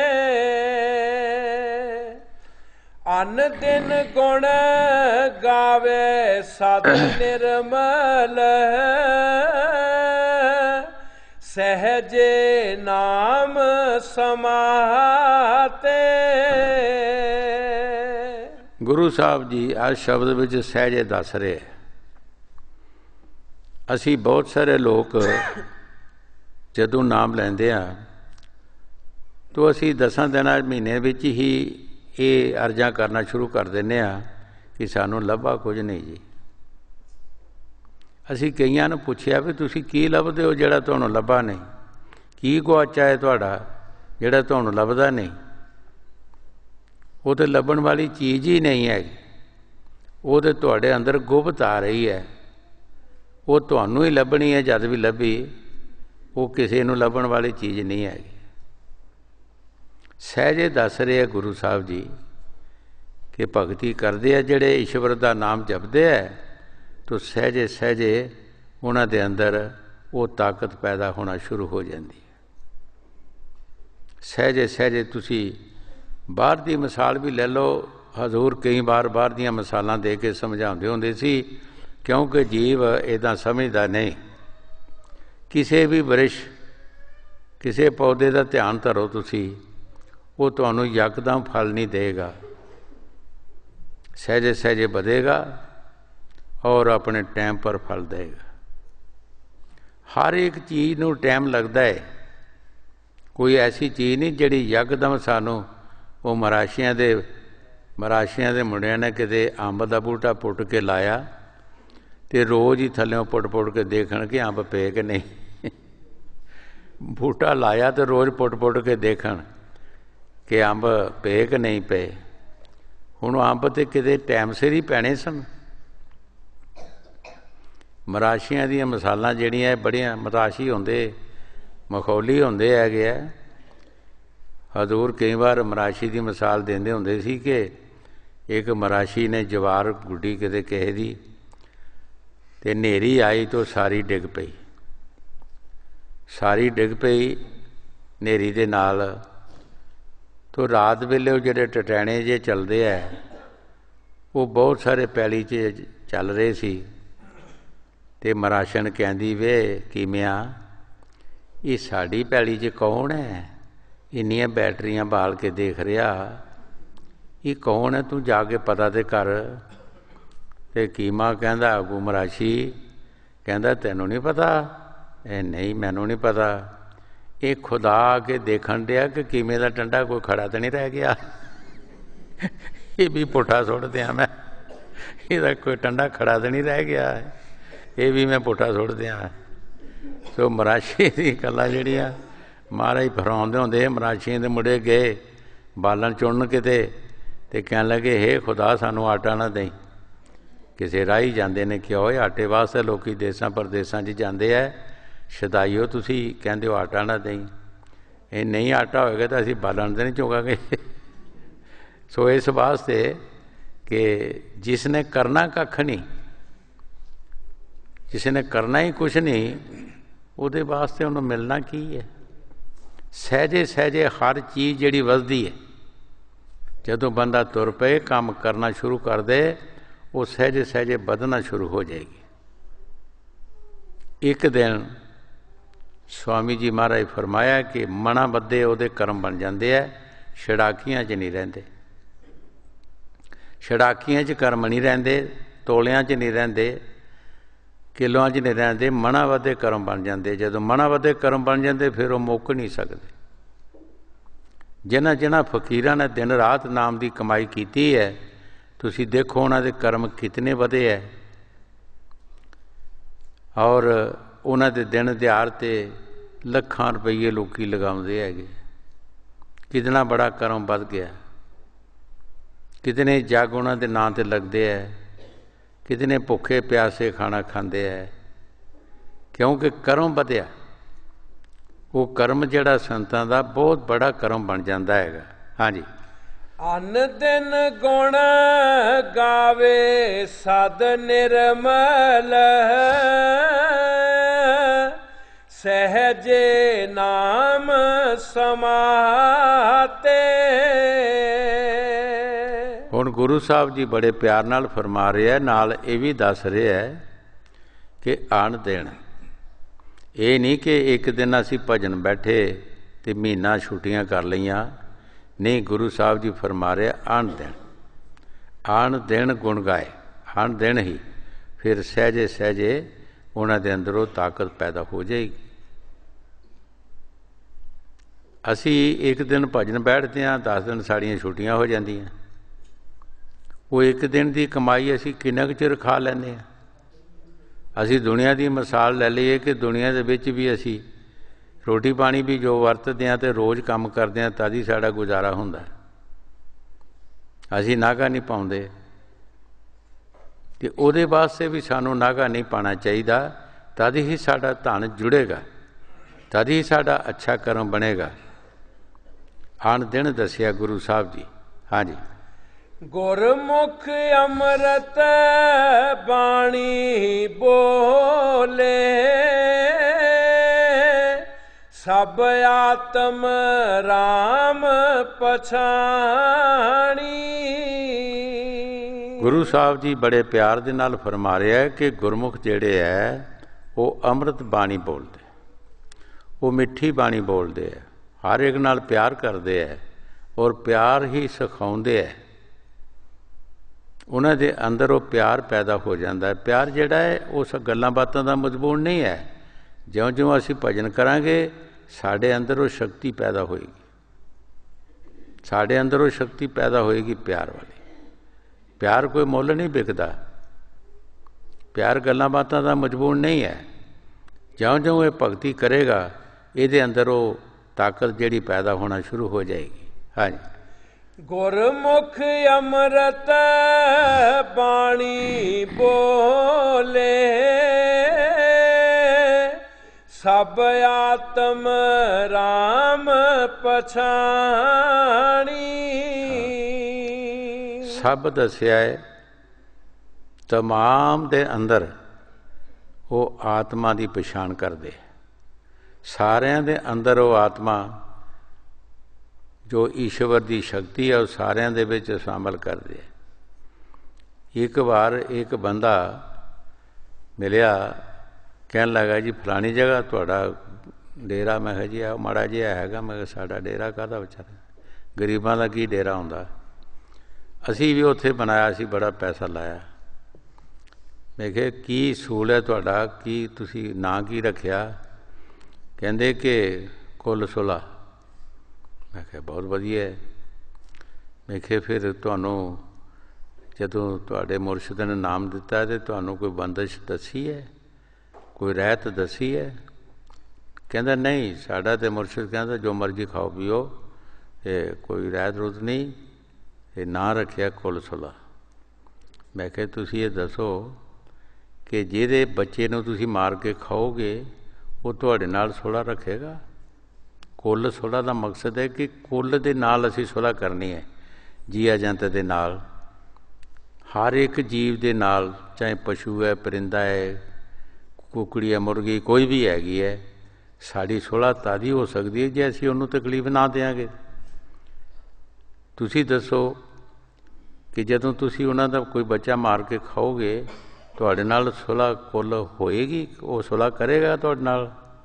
ਅਨ ਦਿਨ ਗੁਣ ਗਾਵੇ ਸਦ ਨਿਰਮਲ, ਸਹਿਜੇ ਨਾਮ ਸਮਾਤੇ। ਗੁਰੂ ਸਾਹਿਬ ਜੀ ਅੱਜ ਸ਼ਬਦ ਵਿੱਚ ਸਹਿਜੇ ਦੱਸ ਰਹੇ। ਅਸੀਂ ਬਹੁਤ ਸਾਰੇ ਲੋਕ ਜਦੋਂ ਨਾਮ ਲੈਂਦੇ ਹਾਂ ਤਾਂ ਅਸੀਂ ਦਸਾਂ ਦਿਨਾਂ ਮਹੀਨੇ ਵਿੱਚ ਹੀ ਇਹ ਅਰਜ਼ਾਂ ਕਰਨਾ ਸ਼ੁਰੂ ਕਰ ਦਿੰਦੇ ਹਾਂ ਕਿ ਸਾਨੂੰ ਲੱਭਾ ਕੁਝ ਨਹੀਂ ਜੀ। ਅਸੀਂ ਕਈਆਂ ਨੂੰ ਪੁੱਛਿਆ ਵੀ ਤੁਸੀਂ ਕੀ ਲੱਭਦੇ ਹੋ ਜਿਹੜਾ ਤੁਹਾਨੂੰ ਲੱਭਾ ਨਹੀਂ? ਕੀ ਗੁਆਚਾ ਹੈ ਤੁਹਾਡਾ ਜਿਹੜਾ ਤੁਹਾਨੂੰ ਲੱਭਦਾ ਨਹੀਂ? ਉਹ ਤਾਂ ਲੱਭਣ ਵਾਲੀ ਚੀਜ਼ ਹੀ ਨਹੀਂ ਹੈਗੀ, ਉਹ ਤਾਂ ਤੁਹਾਡੇ ਅੰਦਰ ਗੁਪਤ ਆ ਰਹੀ ਹੈ, ਉਹ ਤੁਹਾਨੂੰ ਹੀ ਲੱਭਣੀ ਹੈ। ਜਦ ਵੀ ਲੱਭੀ ਉਹ ਕਿਸੇ ਨੂੰ ਲੱਭਣ ਵਾਲੀ ਚੀਜ਼ ਨਹੀਂ ਹੈਗੀ। ਸਹਿਜੇ ਦੱਸ ਰਹੇ ਆ ਗੁਰੂ ਸਾਹਿਬ ਜੀ ਕਿ ਭਗਤੀ ਕਰਦੇ ਆ ਜਿਹੜੇ ਈਸ਼ਵਰ ਦਾ ਨਾਮ ਜਪਦੇ ਹੈ ਤਾਂ ਸਹਿਜੇ ਸਹਿਜੇ ਉਹਨਾਂ ਦੇ ਅੰਦਰ ਉਹ ਤਾਕਤ ਪੈਦਾ ਹੋਣਾ ਸ਼ੁਰੂ ਹੋ ਜਾਂਦੀ ਹੈ। ਸਹਿਜੇ ਸਹਿਜੇ ਤੁਸੀਂ ਬਾਹਰ ਦੀ ਮਿਸਾਲ ਵੀ ਲੈ ਲਓ। ਹਜ਼ੂਰ ਕਈ ਵਾਰ ਬਾਹਰ ਦੀਆਂ ਮਿਸਾਲਾਂ ਦੇ ਕੇ ਸਮਝਾਉਂਦੇ ਹੁੰਦੇ ਸੀ, ਕਿਉਂਕਿ ਜੀਵ ਇੱਦਾਂ ਸਮਝਦਾ ਨਹੀਂ। ਕਿਸੇ ਵੀ ਬ੍ਰਿਸ਼, ਕਿਸੇ ਪੌਦੇ ਦਾ ਧਿਆਨ ਧਰੋ ਤੁਸੀਂ, ਉਹ ਤੁਹਾਨੂੰ ਯਕਦਮ ਫਲ ਨਹੀਂ ਦੇਗਾ, ਸਹਿਜੇ ਸਹਿਜੇ ਵਧੇਗਾ ਔਰ ਆਪਣੇ ਟਾਈਮ ਪਰ ਫਲ ਦੇਗਾ। ਹਰ ਇੱਕ ਚੀਜ਼ ਨੂੰ ਟਾਈਮ ਲੱਗਦਾ ਹੈ, ਕੋਈ ਐਸੀ ਚੀਜ਼ ਨਹੀਂ ਜਿਹੜੀ ਯਕਦਮ ਸਾਨੂੰ। ਉਹ ਮਰਾਸ਼ੀਆਂ ਦੇ ਮਰਾਸ਼ੀਆਂ ਦੇ ਮੁੰਡਿਆਂ ਨੇ ਕਿਤੇ ਅੰਬ ਦਾ ਬੂਟਾ ਪੁੱਟ ਕੇ ਲਾਇਆ ਅਤੇ ਰੋਜ਼ ਹੀ ਥੱਲਿਓਂ ਪੁੱਟ ਪੁੱਟ ਕੇ ਦੇਖਣ ਕਿ ਅੰਬ ਪਏ ਕਿ ਨਹੀਂ। ਬੂਟਾ ਲਾਇਆ ਅਤੇ ਰੋਜ਼ ਪੁੱਟ ਪੁੱਟ ਕੇ ਦੇਖਣ ਕਿ ਅੰਬ ਪਏ ਕਿ ਨਹੀਂ ਪਏ। ਹੁਣ ਅੰਬ ਤਾਂ ਕਿਤੇ ਟਾਈਮ ਸਿਰ ਹੀ ਪੈਣੇ ਸਨ। ਮਰਾਸ਼ੀਆਂ ਦੀਆਂ ਮਿਸਾਲਾਂ ਜਿਹੜੀਆਂ ਬੜੀਆਂ ਮਰਾਸ਼ੀ ਹੁੰਦੇ, ਮਖੌਲੀ ਹੁੰਦੇ ਹੈਗੇ ਆ। ਹਜ਼ੂਰ ਕਈ ਵਾਰ ਮਰਾਸ਼ੀ ਦੀ ਮਿਸਾਲ ਦਿੰਦੇ ਹੁੰਦੇ ਸੀ ਕਿ ਇੱਕ ਮਰਾਸ਼ੀ ਨੇ ਜਵਾਰ ਗੁੱਡੀ ਕਿਤੇ ਕਿਸੇ ਦੀ, ਅਤੇ ਹਨੇਰੀ ਆਈ ਤਾਂ ਸਾਰੀ ਡਿੱਗ ਪਈ, ਸਾਰੀ ਡਿੱਗ ਪਈ ਹਨੇਰੀ ਦੇ ਨਾਲ। ਤਾਂ ਰਾਤ ਵੇਲੇ ਉਹ ਜਿਹੜੇ ਟਟੈਣੇ ਜਿਹੇ ਚੱਲਦੇ ਹੈ ਉਹ ਬਹੁਤ ਸਾਰੇ ਪੈਲੀ 'ਚ ਚੱਲ ਰਹੇ ਸੀ। ਅਤੇ ਮਰਾਸ਼ਨ ਕਹਿੰਦੀ ਵੇ ਕਿਮਿਆਂ, ਇਹ ਸਾਡੀ ਪੈਲੀ 'ਚ ਕੌਣ ਹੈ? ਇੰਨੀਆਂ ਬੈਟਰੀਆਂ ਬਾਲ ਕੇ ਦੇਖ ਰਿਹਾ, ਇਹ ਕੌਣ ਹੈ? ਤੂੰ ਜਾ ਕੇ ਪਤਾ ਤੇ ਕਰ। ਅਤੇ ਕੀਮਾ ਕਹਿੰਦਾ, ਆਗੂ ਮਰਾਸ਼ੀ ਕਹਿੰਦਾ ਤੈਨੂੰ ਨਹੀਂ ਪਤਾ? ਇਹ ਨਹੀਂ ਮੈਨੂੰ ਨਹੀਂ ਪਤਾ। ਇਹ ਖੁਦਾ ਆ ਕੇ ਦੇਖਣ ਡਿਆ ਕਿ ਕਿਵੇਂ ਦਾ ਟੰਡਾ ਕੋਈ ਖੜਾ ਤਾਂ ਨਹੀਂ ਰਹਿ ਗਿਆ। ਇਹ ਵੀ ਪੁੱਠਾ ਸੁੱਟ ਦਿਆਂ ਮੈਂ। ਇਹਦਾ ਕੋਈ ਟੰਡਾ ਖੜਾ ਤਾਂ ਨਹੀਂ ਰਹਿ ਗਿਆ, ਇਹ ਵੀ ਮੈਂ ਪੁੱਠਾ ਸੁੱਟ ਦਿਆਂ। ਸੋ ਮਰਾਸ਼ੀ ਦੀ ਗੱਲਾਂ ਜਿਹੜੀਆਂ ਮਹਾਰਾਜ ਫਰਾਉਂਦੇ ਹੁੰਦੇ, ਮਰਾਸ਼ੀਆਂ ਦੇ ਮੁੰਡੇ ਗਏ ਬਾਲਣ ਚੁਣਨ ਕਿਤੇ, ਅਤੇ ਕਹਿਣ ਲੱਗੇ ਹੇ ਖੁਦਾ ਸਾਨੂੰ ਆਟਾ ਨਾ ਦੇਈ। ਕਿਸੇ ਰਾਹੀ ਜਾਂਦੇ ਨੇ ਕਿ ਹੋਏ ਆਟੇ ਵਾਸਤੇ ਲੋਕ ਦੇਸਾਂ ਪ੍ਰਦੇਸਾਂ 'ਚ ਜਾਂਦੇ ਹੈ, ਸ਼ਦਾਈਓ ਤੁਸੀਂ ਕਹਿੰਦੇ ਹੋ ਆਟਾ ਨਾ ਦੇਈ, ਇਹ ਨਹੀਂ ਆਟਾ ਹੋਏਗਾ ਤਾਂ ਅਸੀਂ ਬਾਲਣ ਤਾਂ ਨਹੀਂ ਚੁਕਾਂਗੇ। ਸੋ ਇਸ ਵਾਸਤੇ ਕਿ ਜਿਸ ਨੇ ਕਰਨਾ ਕੱਖ ਨਹੀਂ, ਜਿਸ ਨੇ ਕਰਨਾ ਹੀ ਕੁਛ ਨਹੀਂ, ਉਹਦੇ ਵਾਸਤੇ ਉਹਨੂੰ ਮਿਲਣਾ ਕੀ ਹੈ। ਸਹਿਜੇ ਸਹਿਜੇ ਹਰ ਚੀਜ਼ ਜਿਹੜੀ ਵੱਧਦੀ ਹੈ, ਜਦੋਂ ਬੰਦਾ ਤੁਰ ਪਏ ਕੰਮ ਕਰਨਾ ਸ਼ੁਰੂ ਕਰ ਦੇ, ਉਹ ਸਹਿਜੇ ਸਹਿਜੇ ਵਧਣਾ ਸ਼ੁਰੂ ਹੋ ਜਾਏਗੀ। ਇੱਕ ਦਿਨ ਸਵਾਮੀ ਜੀ ਮਹਾਰਾਜ ਫਰਮਾਇਆ ਕਿ ਮਣਾ ਬੱਧੇ ਉਹਦੇ ਕਰਮ ਬਣ ਜਾਂਦੇ ਹੈ, ਛੜਾਕੀਆਂ 'ਚ ਨਹੀਂ ਰਹਿੰਦੇ। ਛੜਾਕੀਆਂ 'ਚ ਕਰਮ ਨਹੀਂ ਰਹਿੰਦੇ, ਤੋਲਿਆਂ 'ਚ ਨਹੀਂ ਰਹਿੰਦੇ, ਕਿਲੋਆਂ 'ਚ ਨਹੀਂ ਰਹਿੰਦੇ, ਮਣਾ ਵਧੇ ਕਰਮ ਬਣ ਜਾਂਦੇ। ਜਦੋਂ ਮਣਾ ਵਧੇ ਕਰਮ ਬਣ ਜਾਂਦੇ ਫਿਰ ਉਹ ਮੁੱਕ ਨਹੀਂ ਸਕਦੇ। ਜਿਨ੍ਹਾਂ ਜਿਨ੍ਹਾਂ ਫਕੀਰਾਂ ਨੇ ਦਿਨ ਰਾਤ ਨਾਮ ਦੀ ਕਮਾਈ ਕੀਤੀ ਹੈ, ਤੁਸੀਂ ਦੇਖੋ ਉਹਨਾਂ ਦੇ ਕਰਮ ਕਿਤਨੇ ਵਧੇ ਹੈ, ਔਰ ਉਹਨਾਂ ਦੇ ਦਿਨ ਦਿਹਾੜ 'ਤੇ ਲੱਖਾਂ ਰੁਪਈਏ ਲੋਕ ਲਗਾਉਂਦੇ ਹੈਗੇ। ਕਿਤਨਾ ਬੜਾ ਕਰਮ ਵੱਧ ਗਿਆ, ਕਿਤਨੇ ਜੱਗ ਉਹਨਾਂ ਦੇ ਨਾਂ 'ਤੇ ਲੱਗਦੇ ਹੈ, ਕਿਤਨੇ ਭੁੱਖੇ ਪਿਆਸੇ ਖਾਣਾ ਖਾਂਦੇ ਹੈ, ਕਿਉਂਕਿ ਕਰਮ ਵਧਿਆ। ਉਹ ਕਰਮ ਜਿਹੜਾ ਸੰਤਾਂ ਦਾ ਬਹੁਤ ਬੜਾ ਕਰਮ ਬਣ ਜਾਂਦਾ ਹੈਗਾ। ਹਾਂਜੀ, ਅਨ ਦਿਨ ਗੁਣ ਗਾਵੇ ਸਦ ਨਿਰਮਲ, ਸਹਿਜੇ ਨਾਮ ਸਮਾਤੇ। ਹੁਣ ਗੁਰੂ ਸਾਹਿਬ ਜੀ ਬੜੇ ਪਿਆਰ ਨਾਲ ਫਰਮਾ ਰਿਹਾ, ਨਾਲ ਇਹ ਵੀ ਦੱਸ ਰਿਹਾ ਹੈ ਕਿ ਆਣ ਦੇਣ, ਇਹ ਨਹੀਂ ਕਿ ਇੱਕ ਦਿਨ ਅਸੀਂ ਭਜਨ ਬੈਠੇ ਅਤੇ ਮਹੀਨਾ ਛੁੱਟੀਆਂ ਕਰ ਲਈਆਂ, ਨਹੀਂ। ਗੁਰੂ ਸਾਹਿਬ ਜੀ ਫਰਮਾ ਰਿਹਾ ਆਣ ਦੇਣ, ਆਣ ਦੇਣ ਗੁਣ ਗਾਏ, ਆਣ ਦੇਣ ਹੀ ਫਿਰ ਸਹਿਜੇ ਸਹਿਜੇ ਉਹਨਾਂ ਦੇ ਅੰਦਰੋਂ ਤਾਕਤ ਪੈਦਾ ਹੋ ਜਾਏਗੀ। ਅਸੀਂ ਇੱਕ ਦਿਨ ਭਜਨ ਬੈਠਦੇ ਹਾਂ, ਦਸ ਦਿਨ ਸਾਡੀਆਂ ਛੁੱਟੀਆਂ ਹੋ ਜਾਂਦੀਆਂ। ਉਹ ਇੱਕ ਦਿਨ ਦੀ ਕਮਾਈ ਅਸੀਂ ਕਿੰਨਾ ਕੁ ਚਿਰ ਖਾ ਲੈਂਦੇ ਹਾਂ। ਅਸੀਂ ਦੁਨੀਆ ਦੀ ਮਿਸਾਲ ਲੈ ਲਈਏ ਕਿ ਦੁਨੀਆ ਦੇ ਵਿੱਚ ਵੀ ਅਸੀਂ ਰੋਟੀ ਪਾਣੀ ਵੀ ਜੋ ਵਰਤਦੇ ਹਾਂ ਅਤੇ ਰੋਜ਼ ਕੰਮ ਕਰਦੇ ਹਾਂ, ਤਦ ਹੀ ਸਾਡਾ ਗੁਜ਼ਾਰਾ ਹੁੰਦਾ। ਅਸੀਂ ਨਾਗਾ ਨਹੀਂ ਪਾਉਂਦੇ, ਅਤੇ ਉਹਦੇ ਵਾਸਤੇ ਵੀ ਸਾਨੂੰ ਨਾਗਾ ਨਹੀਂ ਪਾਉਣਾ ਚਾਹੀਦਾ। ਤਦ ਹੀ ਸਾਡਾ ਧਨ ਜੁੜੇਗਾ, ਤਦ ਹੀ ਸਾਡਾ ਅੱਛਾ ਕਰਮ ਬਣੇਗਾ। ਆਣ ਦਿਨ ਦੱਸਿਆ ਗੁਰੂ ਸਾਹਿਬ ਜੀ। ਹਾਂਜੀ, ਗੁਰਮੁਖ ਅੰਮ੍ਰਿਤ ਬਾਣੀ ਬੋਲੇ, ਸਭ ਆਤਮ ਰਾਮ ਪਛਾਣੀ। ਗੁਰੂ ਸਾਹਿਬ ਜੀ ਬੜੇ ਪਿਆਰ ਦੇ ਨਾਲ ਫਰਮਾ ਰਿਹਾ ਕਿ ਗੁਰਮੁਖ ਜਿਹੜੇ ਹੈ ਉਹ ਅੰਮ੍ਰਿਤ ਬਾਣੀ ਬੋਲਦੇ, ਉਹ ਮਿੱਠੀ ਬਾਣੀ ਬੋਲਦੇ ਹੈ, ਹਰ ਇੱਕ ਨਾਲ ਪਿਆਰ ਕਰਦੇ ਹੈ ਔਰ ਪਿਆਰ ਹੀ ਸਿਖਾਉਂਦੇ ਹੈ। ਉਹਨਾਂ ਦੇ ਅੰਦਰ ਉਹ ਪਿਆਰ ਪੈਦਾ ਹੋ ਜਾਂਦਾ ਹੈ। ਪਿਆਰ ਜਿਹੜਾ ਹੈ ਉਸ ਗੱਲਾਂ ਬਾਤਾਂ ਦਾ ਮਜ਼ਮੂਨ ਨਹੀਂ ਹੈ। ਜਿਉਂ ਜਿਉਂ ਅਸੀਂ ਭਜਨ ਕਰਾਂਗੇ ਸਾਡੇ ਅੰਦਰ ਉਹ ਸ਼ਕਤੀ ਪੈਦਾ ਹੋਏਗੀ, ਸਾਡੇ ਅੰਦਰ ਉਹ ਸ਼ਕਤੀ ਪੈਦਾ ਹੋਏਗੀ ਪਿਆਰ ਵਾਲੀ। ਪਿਆਰ ਕੋਈ ਮੁੱਲ ਨਹੀਂ ਵਿਕਦਾ, ਪਿਆਰ ਗੱਲਾਂ ਬਾਤਾਂ ਦਾ ਮਜ਼ਮੂਨ ਨਹੀਂ ਹੈ। ਜਿਉਂ ਜਿਉਂ ਇਹ ਭਗਤੀ ਕਰੇਗਾ ਇਹਦੇ ਅੰਦਰ ਉਹ ਤਾਕਤ ਜਿਹੜੀ ਪੈਦਾ ਹੋਣਾ ਸ਼ੁਰੂ ਹੋ ਜਾਏਗੀ। ਹਾਂਜੀ, ਗੁਰਮੁਖ ਅੰਮ੍ਰਿਤ ਬਾਣੀ ਬੋਲੇ, ਸਭ ਆਤਮ ਰਾਮ ਪਛਾਣੀ। ਸਭ ਦੱਸਿਆ ਹੈ, ਤਮਾਮ ਦੇ ਅੰਦਰ ਉਹ ਆਤਮਾ ਦੀ ਪਛਾਣ ਕਰਦੇ, ਸਾਰਿਆਂ ਦੇ ਅੰਦਰ ਉਹ ਆਤਮਾ ਜੋ ਈਸ਼ਵਰ ਦੀ ਸ਼ਕਤੀ ਹੈ ਉਹ ਸਾਰਿਆਂ ਦੇ ਵਿੱਚ ਸ਼ਾਮਲ ਕਰਦੇ। ਇੱਕ ਵਾਰ ਇੱਕ ਬੰਦਾ ਮਿਲਿਆ, ਕਹਿਣ ਲੱਗਾ ਜੀ ਫਲਾਣੀ ਜਗ੍ਹਾ ਤੁਹਾਡਾ ਡੇਰਾ। ਮੈਂ ਕਿਹਾ ਜੀ ਆ ਮਾੜਾ ਜਿਹਾ ਹੈਗਾ। ਮੈਂ ਕਿਹਾ ਸਾਡਾ ਡੇਰਾ ਕਾਹਦਾ ਵਿਚਾਰਾ, ਗਰੀਬਾਂ ਦਾ ਕੀ ਡੇਰਾ ਹੁੰਦਾ। ਅਸੀਂ ਵੀ ਉੱਥੇ ਬਣਾਇਆ ਸੀ, ਬੜਾ ਪੈਸਾ ਲਾਇਆ। ਮੈਂ ਕਿਹਾ ਕੀ ਅਸੂਲ ਹੈ ਤੁਹਾਡਾ, ਕੀ ਤੁਸੀਂ ਨਾਂ ਕੀ ਰੱਖਿਆ? ਕਹਿੰਦੇ ਕਿ ਕੁੱਲ ਸੁਲਾ। ਮੈਂ ਕਿਹਾ ਬਹੁਤ ਵਧੀਆ ਹੈ। ਮੈਂ ਕਿਹਾ ਫਿਰ ਤੁਹਾਨੂੰ ਜਦੋਂ ਤੁਹਾਡੇ ਮੁਰਸ਼ਿਦ ਨੇ ਨਾਮ ਦਿੱਤਾ ਤੇ ਤੁਹਾਨੂੰ ਕੋਈ ਬੰਦਿਸ਼ ਦੱਸੀ ਹੈ, ਕੋਈ ਰਹਿਤ ਦੱਸੀ ਹੈ? ਕਹਿੰਦਾ ਨਹੀਂ, ਸਾਡਾ ਤੇ ਮੁਰਸ਼ਿਦ ਕਹਿੰਦਾ ਜੋ ਮਰਜ਼ੀ ਖਾਓ ਪੀਓ, ਇਹ ਕੋਈ ਰਹਿਤ ਰੂਤ ਨਹੀਂ, ਇਹ ਨਾਂ ਰੱਖਿਆ ਕੁਲ ਸੁਲਾ। ਮੈਂ ਕਿਹਾ ਤੁਸੀਂ ਇਹ ਦੱਸੋ ਕਿ ਜਿਹਦੇ ਬੱਚੇ ਨੂੰ ਤੁਸੀਂ ਮਾਰ ਕੇ ਖਾਓਗੇ ਉਹ ਤੁਹਾਡੇ ਨਾਲ ਸੁਲਾ ਰੱਖੇਗਾ? ਕੁੱਲ ਸੁਲਾ ਦਾ ਮਕਸਦ ਹੈ ਕਿ ਕੁੱਲ ਦੇ ਨਾਲ ਅਸੀਂ ਸੁਲਾ ਕਰਨੀ ਹੈ, ਜੀਵ ਜੰਤ ਦੇ ਨਾਲ, ਹਰ ਇੱਕ ਜੀਵ ਦੇ ਨਾਲ, ਚਾਹੇ ਪਸ਼ੂ ਹੈ, ਪਰਿੰਦਾ ਹੈ, ਕੁਕੜੀ ਹੈ, ਮੁਰਗੀ ਕੋਈ ਵੀ ਹੈਗੀ ਹੈ, ਸਾਡੀ ਸੁਲਾ ਤਦ ਹੀ ਹੋ ਸਕਦੀ ਹੈ ਜੇ ਅਸੀਂ ਉਹਨੂੰ ਤਕਲੀਫ ਨਾ ਦਿਆਂਗੇ। ਤੁਸੀਂ ਦੱਸੋ ਕਿ ਜਦੋਂ ਤੁਸੀਂ ਉਹਨਾਂ ਦਾ ਕੋਈ ਬੱਚਾ ਮਾਰ ਕੇ ਖਾਓਗੇ ਤੁਹਾਡੇ ਨਾਲ ਸੁਲਾ ਕੁੱਲ ਹੋਏਗੀ? ਉਹ ਸੁਲਾ ਕਰੇਗਾ ਤੁਹਾਡੇ ਨਾਲ?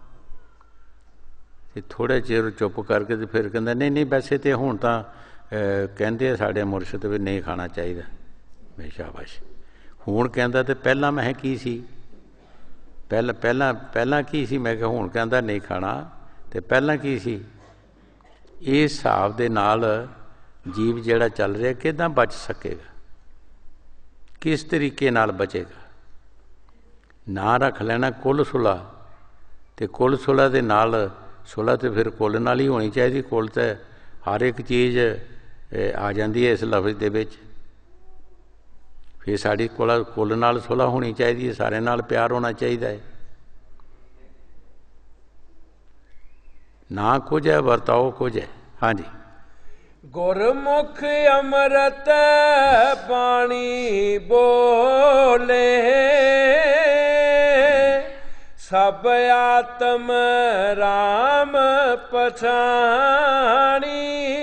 ਤੇ ਥੋੜ੍ਹੇ ਚਿਰ ਚੁੱਪ ਕਰਕੇ ਤੇ ਫਿਰ ਕਹਿੰਦਾ ਨਹੀਂ ਨਹੀਂ ਵੈਸੇ ਤਾਂ ਹੁਣ ਤਾਂ ਕਹਿੰਦੇ ਆ ਸਾਡੇ ਮੁਰਸ਼ਿਦ ਵੀ ਨਹੀਂ ਖਾਣਾ ਚਾਹੀਦਾ। ਮੈਂ ਸ਼ਾਬਾਸ਼। ਹੁਣ ਕਹਿੰਦਾ ਤੇ ਪਹਿਲਾਂ ਮੈਂ ਕੀ ਸੀ? ਪਹਿਲਾਂ ਪਹਿਲਾਂ ਪਹਿਲਾਂ ਕੀ ਸੀ? ਮੈਂ ਕਿਹਾ ਹੁਣ ਕਹਿੰਦਾ ਨਹੀਂ ਖਾਣਾ, ਤੇ ਪਹਿਲਾਂ ਕੀ ਸੀ? ਇਹ ਹਿਸਾਬ ਦੇ ਨਾਲ ਜੀਵ ਜਿਹੜਾ ਚੱਲ ਰਿਹਾ ਕਿੱਦਾਂ ਬਚ ਸਕੇਗਾ? ਕਿਸ ਤਰੀਕੇ ਨਾਲ ਬਚੇਗਾ? ਨਾਂ ਰੱਖ ਲੈਣਾ ਕੁੱਲ ਸੁਲਾ, ਤੇ ਕੁੱਲ ਸੁਲਾ ਦੇ ਨਾਲ ਸੁਲਾ ਤੇ ਫਿਰ ਕੁੱਲ ਨਾਲ ਹੀ ਹੋਣੀ ਚਾਹੀਦੀ। ਕੁੱਲ ਤਾਂ ਹਰ ਇੱਕ ਚੀਜ਼ ਆ ਜਾਂਦੀ ਹੈ ਇਸ ਲਫ਼ਜ਼ ਦੇ ਵਿੱਚ। ਫਿਰ ਸਾਡੀ ਕੋਲ ਕੁੱਲ ਨਾਲ ਸੁਲਾ ਹੋਣੀ ਚਾਹੀਦੀ ਹੈ, ਸਾਰਿਆਂ ਨਾਲ ਪਿਆਰ ਹੋਣਾ ਚਾਹੀਦਾ ਹੈ। ਨਾ ਕੁਝ ਹੈ, ਵਰਤਾਓ ਕੁਝ ਹੈ। ਹਾਂਜੀ। ਗੁਰਮੁਖ ਅੰਮ੍ਰਿਤ ਬਾਣੀ ਬੋਲੇ, ਸਭ ਆਤਮ ਰਾਮ ਪਛਾਣੀ।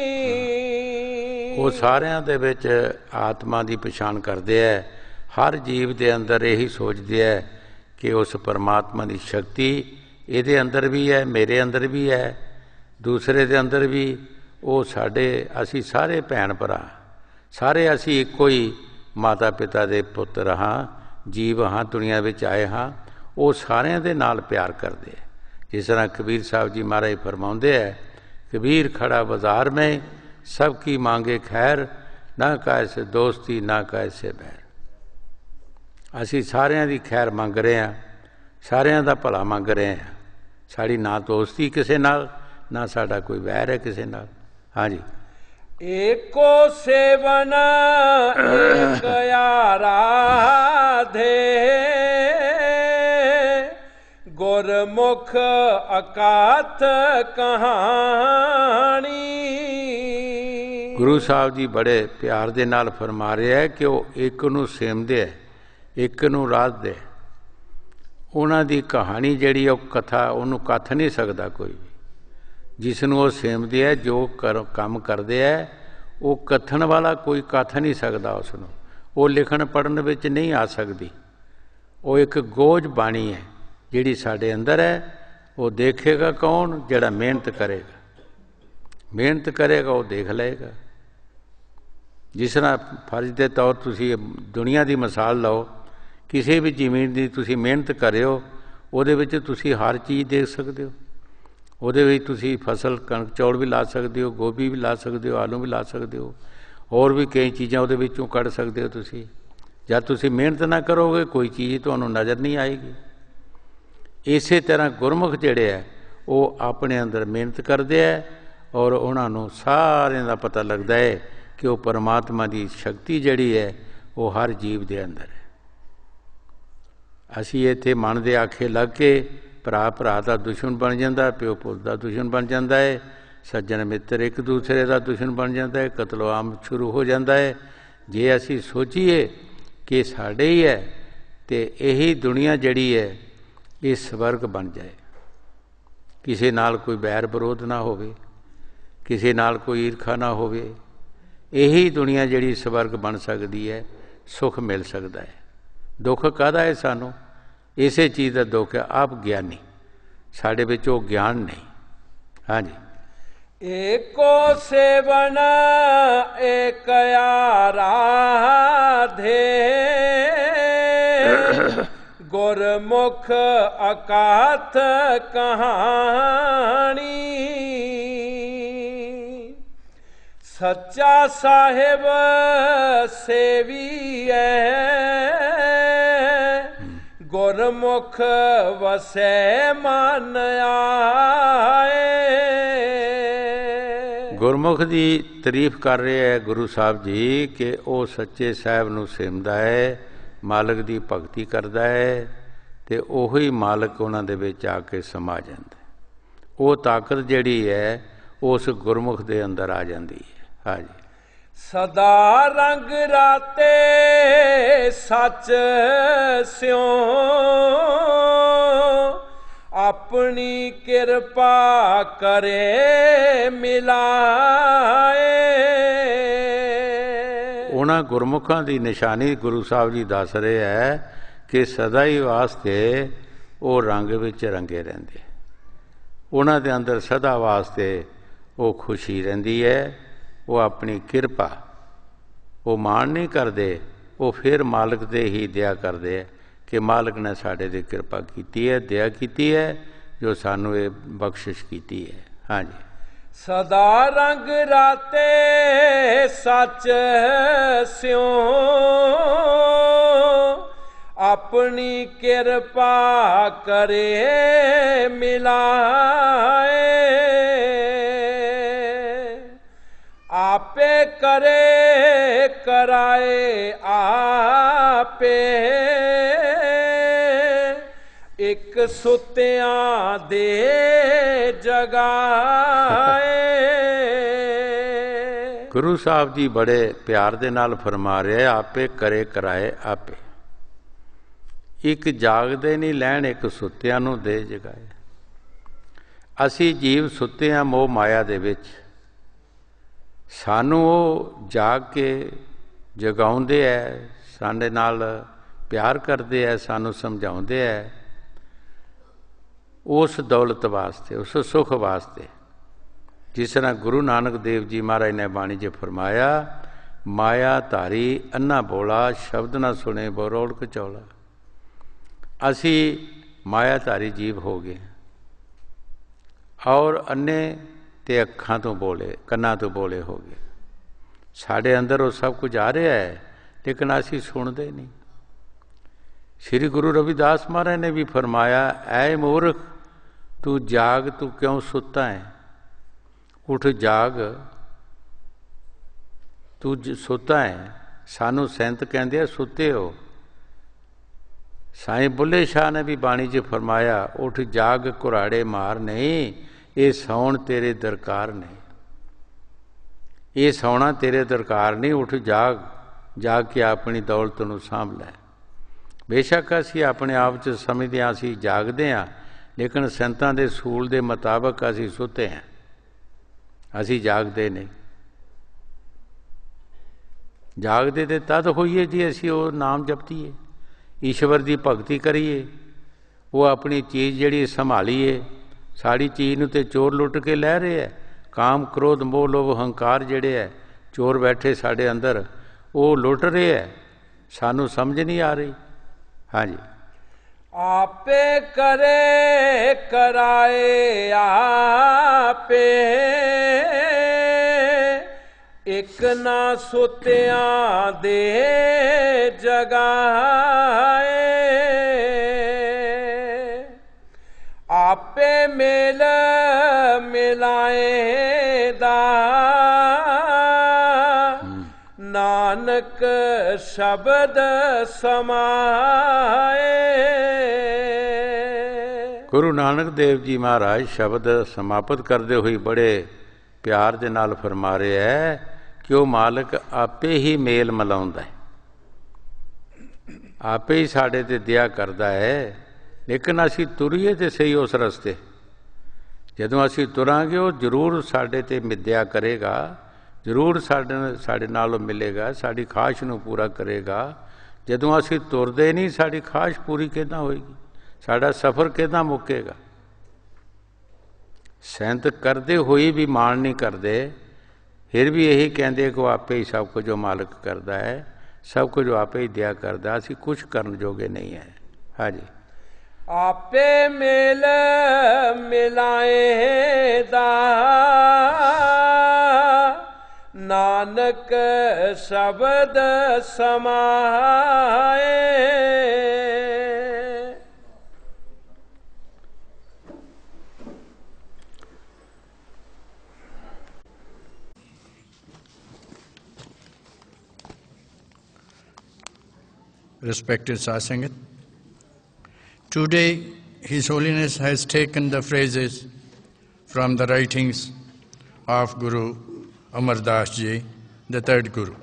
ਉਹ ਸਾਰਿਆਂ ਦੇ ਵਿੱਚ ਆਤਮਾ ਦੀ ਪਛਾਣ ਕਰਦੇ ਹੈ। ਹਰ ਜੀਵ ਦੇ ਅੰਦਰ ਇਹੀ ਸੋਚਦੇ ਹੈ ਕਿ ਉਸ ਪਰਮਾਤਮਾ ਦੀ ਸ਼ਕਤੀ ਇਹਦੇ ਅੰਦਰ ਵੀ ਹੈ, ਮੇਰੇ ਅੰਦਰ ਵੀ ਹੈ, ਦੂਸਰੇ ਦੇ ਅੰਦਰ ਵੀ। ਉਹ ਸਾਡੇ, ਅਸੀਂ ਸਾਰੇ ਭੈਣ ਭਰਾ, ਸਾਰੇ ਅਸੀਂ ਇੱਕੋ ਹੀ ਮਾਤਾ ਪਿਤਾ ਦੇ ਪੁੱਤਰ ਹਾਂ, ਜੀਵ ਹਾਂ, ਦੁਨੀਆ ਵਿੱਚ ਆਏ ਹਾਂ। ਉਹ ਸਾਰਿਆਂ ਦੇ ਨਾਲ ਪਿਆਰ ਕਰਦੇ ਹੈ। ਜਿਸ ਤਰ੍ਹਾਂ ਕਬੀਰ ਸਾਹਿਬ ਜੀ ਮਹਾਰਾਜ ਫਰਮਾਉਂਦੇ ਹੈ, ਕਬੀਰ ਖੜਾ ਬਾਜ਼ਾਰ ਮੇਂ ਸਭ ਕੀ ਮਾਂਗੇ ਖੈਰ, ਨਾ ਕਾਇ ਸੇ ਦੋਸਤੀ ਨਾ ਕਾਇ ਸੇ ਬੈਰ। ਅਸੀਂ ਸਾਰਿਆਂ ਦੀ ਖੈਰ ਮੰਗ ਰਹੇ ਹਾਂ, ਸਾਰਿਆਂ ਦਾ ਭਲਾ ਮੰਗ ਰਹੇ ਹਾਂ। ਸਾਡੀ ਨਾ ਦੋਸਤੀ ਕਿਸੇ ਨਾਲ, ਨਾ ਸਾਡਾ ਕੋਈ ਵੈਰ ਹੈ ਕਿਸੇ ਨਾਲ। ਹਾਂਜੀ। ਏਕੋ ਸੇਵਨ ਏਕ ਆਰਾਧੇ, ਗੁਰਮੁਖ ਅਕਾਥ ਕਹਾਣੀ। ਗੁਰੂ ਸਾਹਿਬ ਜੀ ਬੜੇ ਪਿਆਰ ਦੇ ਨਾਲ ਫਰਮਾ ਰਿਹਾ ਹੈ ਕਿ ਉਹ ਇੱਕ ਨੂੰ ਸੇਵਦੇ ਹੈ, ਇੱਕ ਨੂੰ ਰਾਧਦੇ। ਉਹਨਾਂ ਦੀ ਕਹਾਣੀ ਜਿਹੜੀ ਉਹ ਕਥਾ, ਉਹਨੂੰ ਕੱਥ ਨਹੀਂ ਸਕਦਾ ਕੋਈ ਵੀ। ਜਿਸ ਨੂੰ ਉਹ ਸੇਵਦੇ ਹੈ, ਜੋ ਕਰ ਕੰਮ ਕਰਦੇ ਹੈ, ਉਹ ਕਥਨ ਵਾਲਾ ਕੋਈ ਕੱਥ ਨਹੀਂ ਸਕਦਾ ਉਸ ਨੂੰ। ਉਹ ਲਿਖਣ ਪੜ੍ਹਨ ਵਿੱਚ ਨਹੀਂ ਆ ਸਕਦੀ। ਉਹ ਇੱਕ ਗੋਝ ਬਾਣੀ ਹੈ ਜਿਹੜੀ ਸਾਡੇ ਅੰਦਰ ਹੈ। ਉਹ ਦੇਖੇਗਾ ਕੌਣ? ਜਿਹੜਾ ਮਿਹਨਤ ਕਰੇਗਾ। ਮਿਹਨਤ ਕਰੇਗਾ ਉਹ ਦੇਖ ਲਏਗਾ। ਜਿਸ ਤਰ੍ਹਾਂ ਫਰਜ਼ ਦੇ ਤੌਰ ਤੁਸੀਂ ਦੁਨੀਆ ਦੀ ਮਿਸਾਲ ਲਓ, ਕਿਸੇ ਵੀ ਜ਼ਮੀਨ ਦੀ ਤੁਸੀਂ ਮਿਹਨਤ ਕਰਿਓ, ਉਹਦੇ ਵਿੱਚ ਤੁਸੀਂ ਹਰ ਚੀਜ਼ ਦੇਖ ਸਕਦੇ ਹੋ। ਉਹਦੇ ਵਿੱਚ ਤੁਸੀਂ ਫਸਲ ਕਣਕ ਚੌਲ ਵੀ ਲਾ ਸਕਦੇ ਹੋ, ਗੋਭੀ ਵੀ ਲਾ ਸਕਦੇ ਹੋ, ਆਲੂ ਵੀ ਲਾ ਸਕਦੇ ਹੋ, ਹੋਰ ਵੀ ਕਈ ਚੀਜ਼ਾਂ ਉਹਦੇ ਵਿੱਚੋਂ ਕੱਢ ਸਕਦੇ ਹੋ ਤੁਸੀਂ। ਜਦ ਤੁਸੀਂ ਮਿਹਨਤ ਨਾ ਕਰੋਗੇ ਕੋਈ ਚੀਜ਼ ਤੁਹਾਨੂੰ ਨਜ਼ਰ ਨਹੀਂ ਆਏਗੀ। ਇਸੇ ਤਰ੍ਹਾਂ ਗੁਰਮੁਖ ਜਿਹੜੇ ਹੈ ਉਹ ਆਪਣੇ ਅੰਦਰ ਮਿਹਨਤ ਕਰਦੇ ਹੈ, ਔਰ ਉਹਨਾਂ ਨੂੰ ਸਾਰਿਆਂ ਦਾ ਪਤਾ ਲੱਗਦਾ ਹੈ ਕਿ ਉਹ ਪਰਮਾਤਮਾ ਦੀ ਸ਼ਕਤੀ ਜਿਹੜੀ ਹੈ ਉਹ ਹਰ ਜੀਵ ਦੇ ਅੰਦਰ ਹੈ। ਅਸੀਂ ਇੱਥੇ ਮਨ ਦੇ ਆਖੇ ਲੱਗ ਕੇ ਭਰਾ ਭਰਾ ਦਾ ਦੁਸ਼ਮਣ ਬਣ ਜਾਂਦਾ, ਪਿਓ ਪੁੱਤ ਦਾ ਦੁਸ਼ਮਣ ਬਣ ਜਾਂਦਾ ਹੈ, ਸੱਜਣ ਮਿੱਤਰ ਇੱਕ ਦੂਸਰੇ ਦਾ ਦੁਸ਼ਮਣ ਬਣ ਜਾਂਦਾ ਹੈ, ਕਤਲੋ ਆਮ ਸ਼ੁਰੂ ਹੋ ਜਾਂਦਾ ਹੈ। ਜੇ ਅਸੀਂ ਸੋਚੀਏ ਕਿ ਸਾਡੇ ਹੀ ਹੈ ਤੇ ਇਹੀ ਦੁਨੀਆ ਜਿਹੜੀ ਹੈ ਇਹ ਸਵਰਗ ਬਣ ਜਾਏ, ਕਿਸੇ ਨਾਲ ਕੋਈ ਬੈਰ ਵਿਰੋਧ ਨਾ ਹੋਵੇ, ਕਿਸੇ ਨਾਲ ਕੋਈ ਈਰਖਾ ਨਾ ਹੋਵੇ, ਇਹੀ ਦੁਨੀਆ ਜਿਹੜੀ ਸਵਰਗ ਬਣ ਸਕਦੀ ਹੈ, ਸੁੱਖ ਮਿਲ ਸਕਦਾ ਹੈ। ਦੁੱਖ ਕਾਹਦਾ ਹੈ ਸਾਨੂੰ? ਇਸੇ ਚੀਜ਼ ਦਾ ਦੁੱਖ ਹੈ, ਆਪ ਗਿਆਨੀ, ਸਾਡੇ ਵਿੱਚ ਉਹ ਗਿਆਨ ਨਹੀਂ। ਹਾਂਜੀ। ਏਕੋ ਸੇਵਨ ਏਕ ਆਰਾਧੇ, ਗੁਰਮੁਖ ਅਕਾਥ ਕਹਾਣੀ। ਸੱਚਾ ਸਾਹਿਬ ਸੇਵੀਐ ਗੁਰਮੁਖ ਵਸੈ ਮਨ ਆਏ। ਗੁਰਮੁਖ ਦੀ ਤਾਰੀਫ ਕਰ ਰਿਹਾ ਹੈ ਗੁਰੂ ਸਾਹਿਬ ਜੀ ਕਿ ਉਹ ਸੱਚੇ ਸਾਹਿਬ ਨੂੰ ਸਿਮਰਦਾ ਹੈ, ਮਾਲਕ ਦੀ ਭਗਤੀ ਕਰਦਾ ਹੈ ਤੇ ਉਹੀ ਮਾਲਕ ਉਹਨਾਂ ਦੇ ਵਿੱਚ ਆ ਕੇ ਸਮਾ ਜਾਂਦਾ। ਉਹ ਤਾਕਤ ਜਿਹੜੀ ਹੈ ਉਸ ਗੁਰਮੁਖ ਦੇ ਅੰਦਰ ਆ ਜਾਂਦੀ ਹੈ। ਹਾਂਜੀ। ਸਦਾ ਰੰਗ ਰਾਤੇ ਸੱਚ ਸਿਉ ਆਪਣੀ ਕਿਰਪਾ ਕਰੇ ਮਿਲਾਏ। ਉਹਨਾਂ ਗੁਰਮੁਖਾਂ ਦੀ ਨਿਸ਼ਾਨੀ ਗੁਰੂ ਸਾਹਿਬ ਜੀ ਦੱਸ ਰਹੇ ਹੈ ਕਿ ਸਦਾ ਹੀ ਵਾਸਤੇ ਉਹ ਰੰਗ ਵਿੱਚ ਰੰਗੇ ਰਹਿੰਦੇ, ਉਹਨਾਂ ਦੇ ਅੰਦਰ ਸਦਾ ਵਾਸਤੇ ਉਹ ਖੁਸ਼ੀ ਰਹਿੰਦੀ ਹੈ। ਉਹ ਆਪਣੀ ਕਿਰਪਾ ਉਹ ਮਾਣ ਨਹੀਂ ਕਰਦੇ, ਉਹ ਫਿਰ ਮਾਲਕ ਦੇ ਹੀ ਦਇਆ ਕਰਦੇ ਹੈ ਕਿ ਮਾਲਕ ਨੇ ਸਾਡੇ 'ਤੇ ਕਿਰਪਾ ਕੀਤੀ ਹੈ, ਦਇਆ ਕੀਤੀ ਹੈ, ਜੋ ਸਾਨੂੰ ਇਹ ਬਖਸ਼ਿਸ਼ ਕੀਤੀ ਹੈ। ਹਾਂਜੀ। ਸਦਾ ਰੰਗ ਰਾਤੇ ਸੱਚ ਸਿਉ ਆਪਣੀ ਕਿਰਪਾ ਕਰੇ ਮਿਲਾਏ। ਆਪੇ ਕਰੇ ਕਰਾਏ ਆਪੇ ਇੱਕ ਸੁੱਤਿਆਂ ਦੇ ਜਗਾਏ। ਗੁਰੂ ਸਾਹਿਬ ਜੀ ਬੜੇ ਪਿਆਰ ਦੇ ਨਾਲ ਫਰਮਾ ਰਹੇ ਆਪੇ ਕਰੇ ਕਰਾਏ ਆਪੇ। ਇੱਕ ਜਾਗਦੇ ਨਹੀਂ ਲੈਣ, ਇੱਕ ਸੁੱਤਿਆਂ ਨੂੰ ਦੇ ਜਗਾਏ। ਅਸੀਂ ਜੀਵ ਸੁੱਤੇ ਹਾਂ ਮੋਹ ਮਾਇਆ ਦੇ ਵਿੱਚ, ਸਾਨੂੰ ਉਹ ਜਾਗ ਕੇ ਜਗਾਉਂਦੇ ਹੈ, ਸਾਡੇ ਨਾਲ ਪਿਆਰ ਕਰਦੇ ਹੈ, ਸਾਨੂੰ ਸਮਝਾਉਂਦੇ ਹੈ ਉਸ ਦੌਲਤ ਵਾਸਤੇ, ਉਸ ਸੁੱਖ ਵਾਸਤੇ। ਜਿਸ ਤਰ੍ਹਾਂ ਗੁਰੂ ਨਾਨਕ ਦੇਵ ਜੀ ਮਹਾਰਾਜ ਨੇ ਬਾਣੀ 'ਚ ਫਰਮਾਇਆ, ਮਾਇਆ ਧਾਰੀ ਅੰਨਾ ਬੋਲਾ ਸ਼ਬਦ ਨਾ ਸੁਣੇ ਬਰੋੜ ਕਚੌਲਾ। ਅਸੀਂ ਮਾਇਆ ਧਾਰੀ ਜੀਵ ਹੋ ਗਏ ਔਰ ਅੰਨੇ ਤੇ ਅੱਖਾਂ ਤੋਂ ਬੋਲੇ, ਕੰਨਾਂ ਤੋਂ ਬੋਲੇ ਹੋ ਗਏ। ਸਾਡੇ ਅੰਦਰ ਉਹ ਸਭ ਕੁਝ ਆ ਰਿਹਾ ਹੈ ਲੇਕਿਨ ਅਸੀਂ ਸੁਣਦੇ ਨਹੀਂ। ਸ਼੍ਰੀ ਗੁਰੂ ਰਵਿਦਾਸ ਮਹਾਰਾਜ ਨੇ ਵੀ ਫਰਮਾਇਆ, ਐ ਮੂਰਖ ਤੂੰ ਜਾਗ, ਤੂੰ ਕਿਉਂ ਸੁੱਤਾ ਹੈ, ਉੱਠ ਜਾਗ, ਤੂੰ ਸੁੱਤਾ ਹੈ। ਸਾਨੂੰ ਸੰਤ ਕਹਿੰਦੇ ਆ ਸੁੱਤੇ ਹੋ। ਸਾਈਂ ਬੁੱਲੇ ਸ਼ਾਹ ਨੇ ਵੀ ਬਾਣੀ 'ਚ ਫਰਮਾਇਆ, ਉੱਠ ਜਾਗ ਕੁਰਾੜੇ ਮਾਰ ਨਹੀਂ, ਇਹ ਸੌਣ ਤੇਰੇ ਦਰਕਾਰ ਨਹੀਂ, ਇਹ ਸੌਣਾ ਤੇਰੇ ਦਰਕਾਰ ਨਹੀਂ। ਉੱਠ ਜਾਗ, ਜਾਗ ਕੇ ਆਪਣੀ ਦੌਲਤ ਨੂੰ ਸਾਂਭ ਲੈ। ਬੇਸ਼ੱਕ ਅਸੀਂ ਆਪਣੇ ਆਪ 'ਚ ਸਮਝਦੇ ਹਾਂ ਅਸੀਂ ਜਾਗਦੇ ਹਾਂ, ਲੇਕਿਨ ਸੰਤਾਂ ਦੇ ਸੂਲ ਦੇ ਮੁਤਾਬਕ ਅਸੀਂ ਸੁੱਤੇ ਹਾਂ, ਅਸੀਂ ਜਾਗਦੇ ਨਹੀਂ। ਜਾਗਦੇ ਤੇ ਤਦ ਹੋਈਏ ਜੀ ਅਸੀਂ ਉਹ ਨਾਮ ਜਪੀਏ, ਈਸ਼ਵਰ ਦੀ ਭਗਤੀ ਕਰੀਏ, ਉਹ ਆਪਣੀ ਚੀਜ਼ ਜਿਹੜੀ ਸੰਭਾਲੀਏ। ਸਾਡੀ ਚੀਜ਼ ਨੂੰ ਤੇ ਚੋਰ ਲੁੱਟ ਕੇ ਲੈ ਰਹੇ ਹੈ। ਕਾਮ ਕ੍ਰੋਧ ਮੋਹ ਲੋਭ ਹੰਕਾਰ ਜਿਹੜੇ ਹੈ ਚੋਰ ਬੈਠੇ ਸਾਡੇ ਅੰਦਰ, ਉਹ ਲੁੱਟ ਰਹੇ ਹੈ, ਸਾਨੂੰ ਸਮਝ ਨਹੀਂ ਆ ਰਹੀ। ਹਾਂਜੀ। ਆਪੇ ਕਰੇ ਕਰਾਏ ਆਪੇ ਇੱਕ ਨਾ ਸੁੱਤਿਆਂ ਦੇ ਜਗਾਏ। ਆਪੇ ਮੇਲ ਮਿਲਾਏ ਦਾ ਨਾਨਕ ਸ਼ਬਦ ਸਮਾਏ। ਗੁਰੂ ਨਾਨਕ ਦੇਵ ਜੀ ਮਹਾਰਾਜ ਸ਼ਬਦ ਸਮਾਪਤ ਕਰਦੇ ਹੋਏ ਬੜੇ ਪਿਆਰ ਦੇ ਨਾਲ ਫਰਮਾ ਰਹੇ ਹੈ ਕਿ ਉਹ ਮਾਲਕ ਆਪੇ ਹੀ ਮੇਲ ਮਿਲਾਉਂਦਾ ਹੈ, ਆਪੇ ਹੀ ਸਾਡੇ 'ਤੇ ਦਇਆ ਕਰਦਾ ਹੈ। ਲੇਕਿਨ ਅਸੀਂ ਤੁਰੀਏ ਤੇ ਸਹੀ ਉਸ ਰਸਤੇ। ਜਦੋਂ ਅਸੀਂ ਤੁਰਾਂਗੇ ਉਹ ਜ਼ਰੂਰ ਸਾਡੇ 'ਤੇ ਮਿੱਦਿਆ ਕਰੇਗਾ, ਜ਼ਰੂਰ ਸਾਡੇ ਸਾਡੇ ਨਾਲ ਉਹ ਮਿਲੇਗਾ, ਸਾਡੀ ਖਾਹਿਸ਼ ਨੂੰ ਪੂਰਾ ਕਰੇਗਾ। ਜਦੋਂ ਅਸੀਂ ਤੁਰਦੇ ਨਹੀਂ, ਸਾਡੀ ਖਾਹਿਸ਼ ਪੂਰੀ ਕਿੱਦਾਂ ਹੋਏਗੀ, ਸਾਡਾ ਸਫ਼ਰ ਕਿੱਦਾਂ ਮੁੱਕੇਗਾ। ਸੰਤ ਕਰਦੇ ਹੋਏ ਵੀ ਮਾਣ ਨਹੀਂ ਕਰਦੇ, ਫਿਰ ਵੀ ਇਹੀ ਕਹਿੰਦੇ ਕਿ ਉਹ ਆਪੇ ਹੀ ਸਭ ਕੁਝ ਉਹ ਮਾਲਕ ਕਰਦਾ ਹੈ, ਸਭ ਕੁਝ ਉਹ ਆਪੇ ਹੀ ਦਿਆ ਕਰਦਾ, ਅਸੀਂ ਕੁਛ ਕਰਨ ਜੋਗੇ ਨਹੀਂ ਹੈ। ਹਾਂਜੀ। ਆਪੇ ਮੇਲ ਮਿਲਾਏ ਦਾ ਨਾਨਕ ਸ਼ਬਦ ਸਮਾਏ। Respected Satsangit, today His Holiness has taken the phrases from the writings of Guru Amar Das Ji, the third Guru.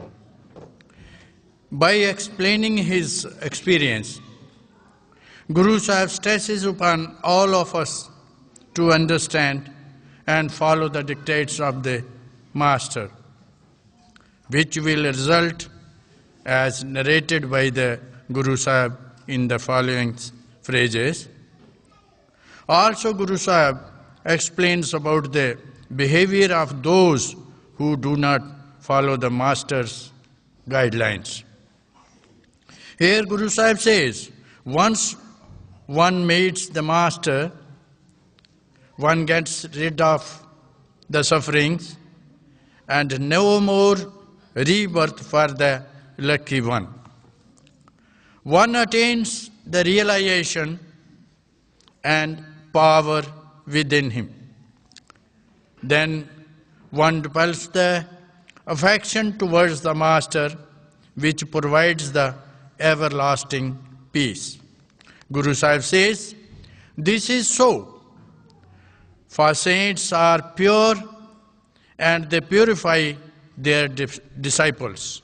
By explaining his experience, Guru Sahib stresses upon all of us to understand and follow the dictates of the Master, which will result as narrated by the Guru Sahib in the following phrases. Also, Guru Sahib explains about the behavior of those who do not follow the Master's guidelines. Here Guru Sahib says, once one meets the Master, one gets rid of the sufferings and no more rebirth for the lucky one. One attains the realization and power within him. Then one develops the affection towards the Master, which provides the everlasting peace. Guru Sahib says, this is so, for saints are pure and they purify their disciples.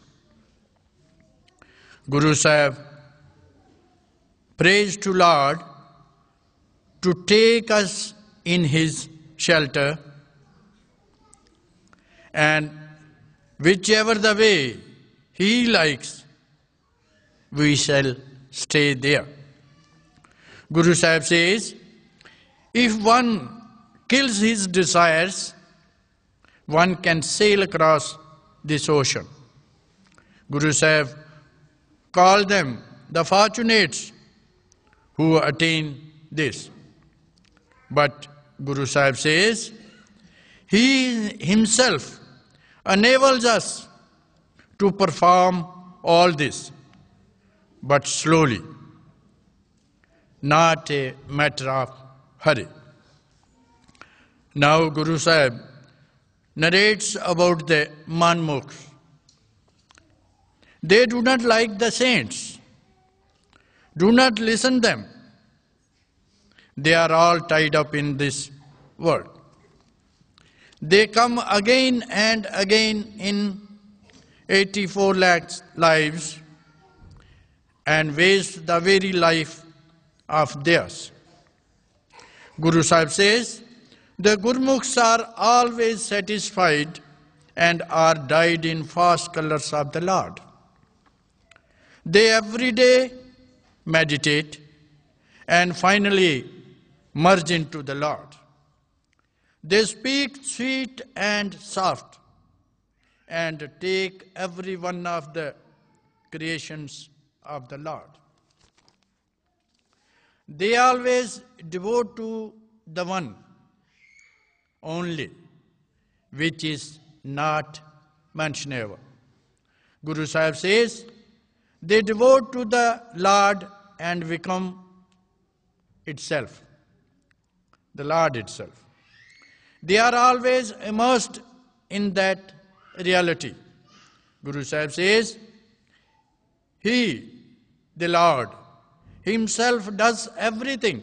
Guru Sahib prays to Lord to take us in his shelter, and whichever the way he likes, we shall stay there. Guru Sahib says, if one kills his desires, one can sail across this ocean. Guru Sahib called them the fortunates who attain this. But Guru Sahib says, he himself enables us to perform all this, but slowly, not a matter of hurry. Now Guru Sahib narrates about the Manmukhs. They do not like the saints. Do not listen them. They are all tied up in this world. They come again and again in eighty-four lakh lives and waste the very life of theirs. Guru Sahib says, the Gurmukhs are always satisfied and are dyed in fast colors of the Lord. They every day meditate and finally merge into the Lord. They speak sweet and soft and take every one of the creations of the Lord. They always devote to the one only, which is not mentionable. Guru Sahib says, they devote to the Lord and become itself, the Lord itself. They are always immersed in that reality. Guru Sahib says, he, the Lord, himself does everything.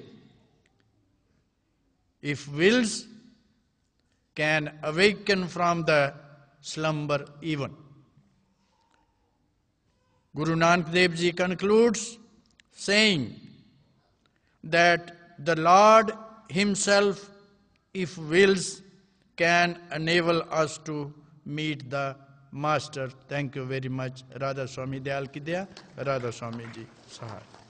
If wills, can awaken from the slumber even. Guru Nanak Dev Ji concludes saying that the Lord himself, if wills, can enable us to meet the Master. Thank you very much. Radha Swami Dayal Ki Daya, Radha Swami Ji Sahai.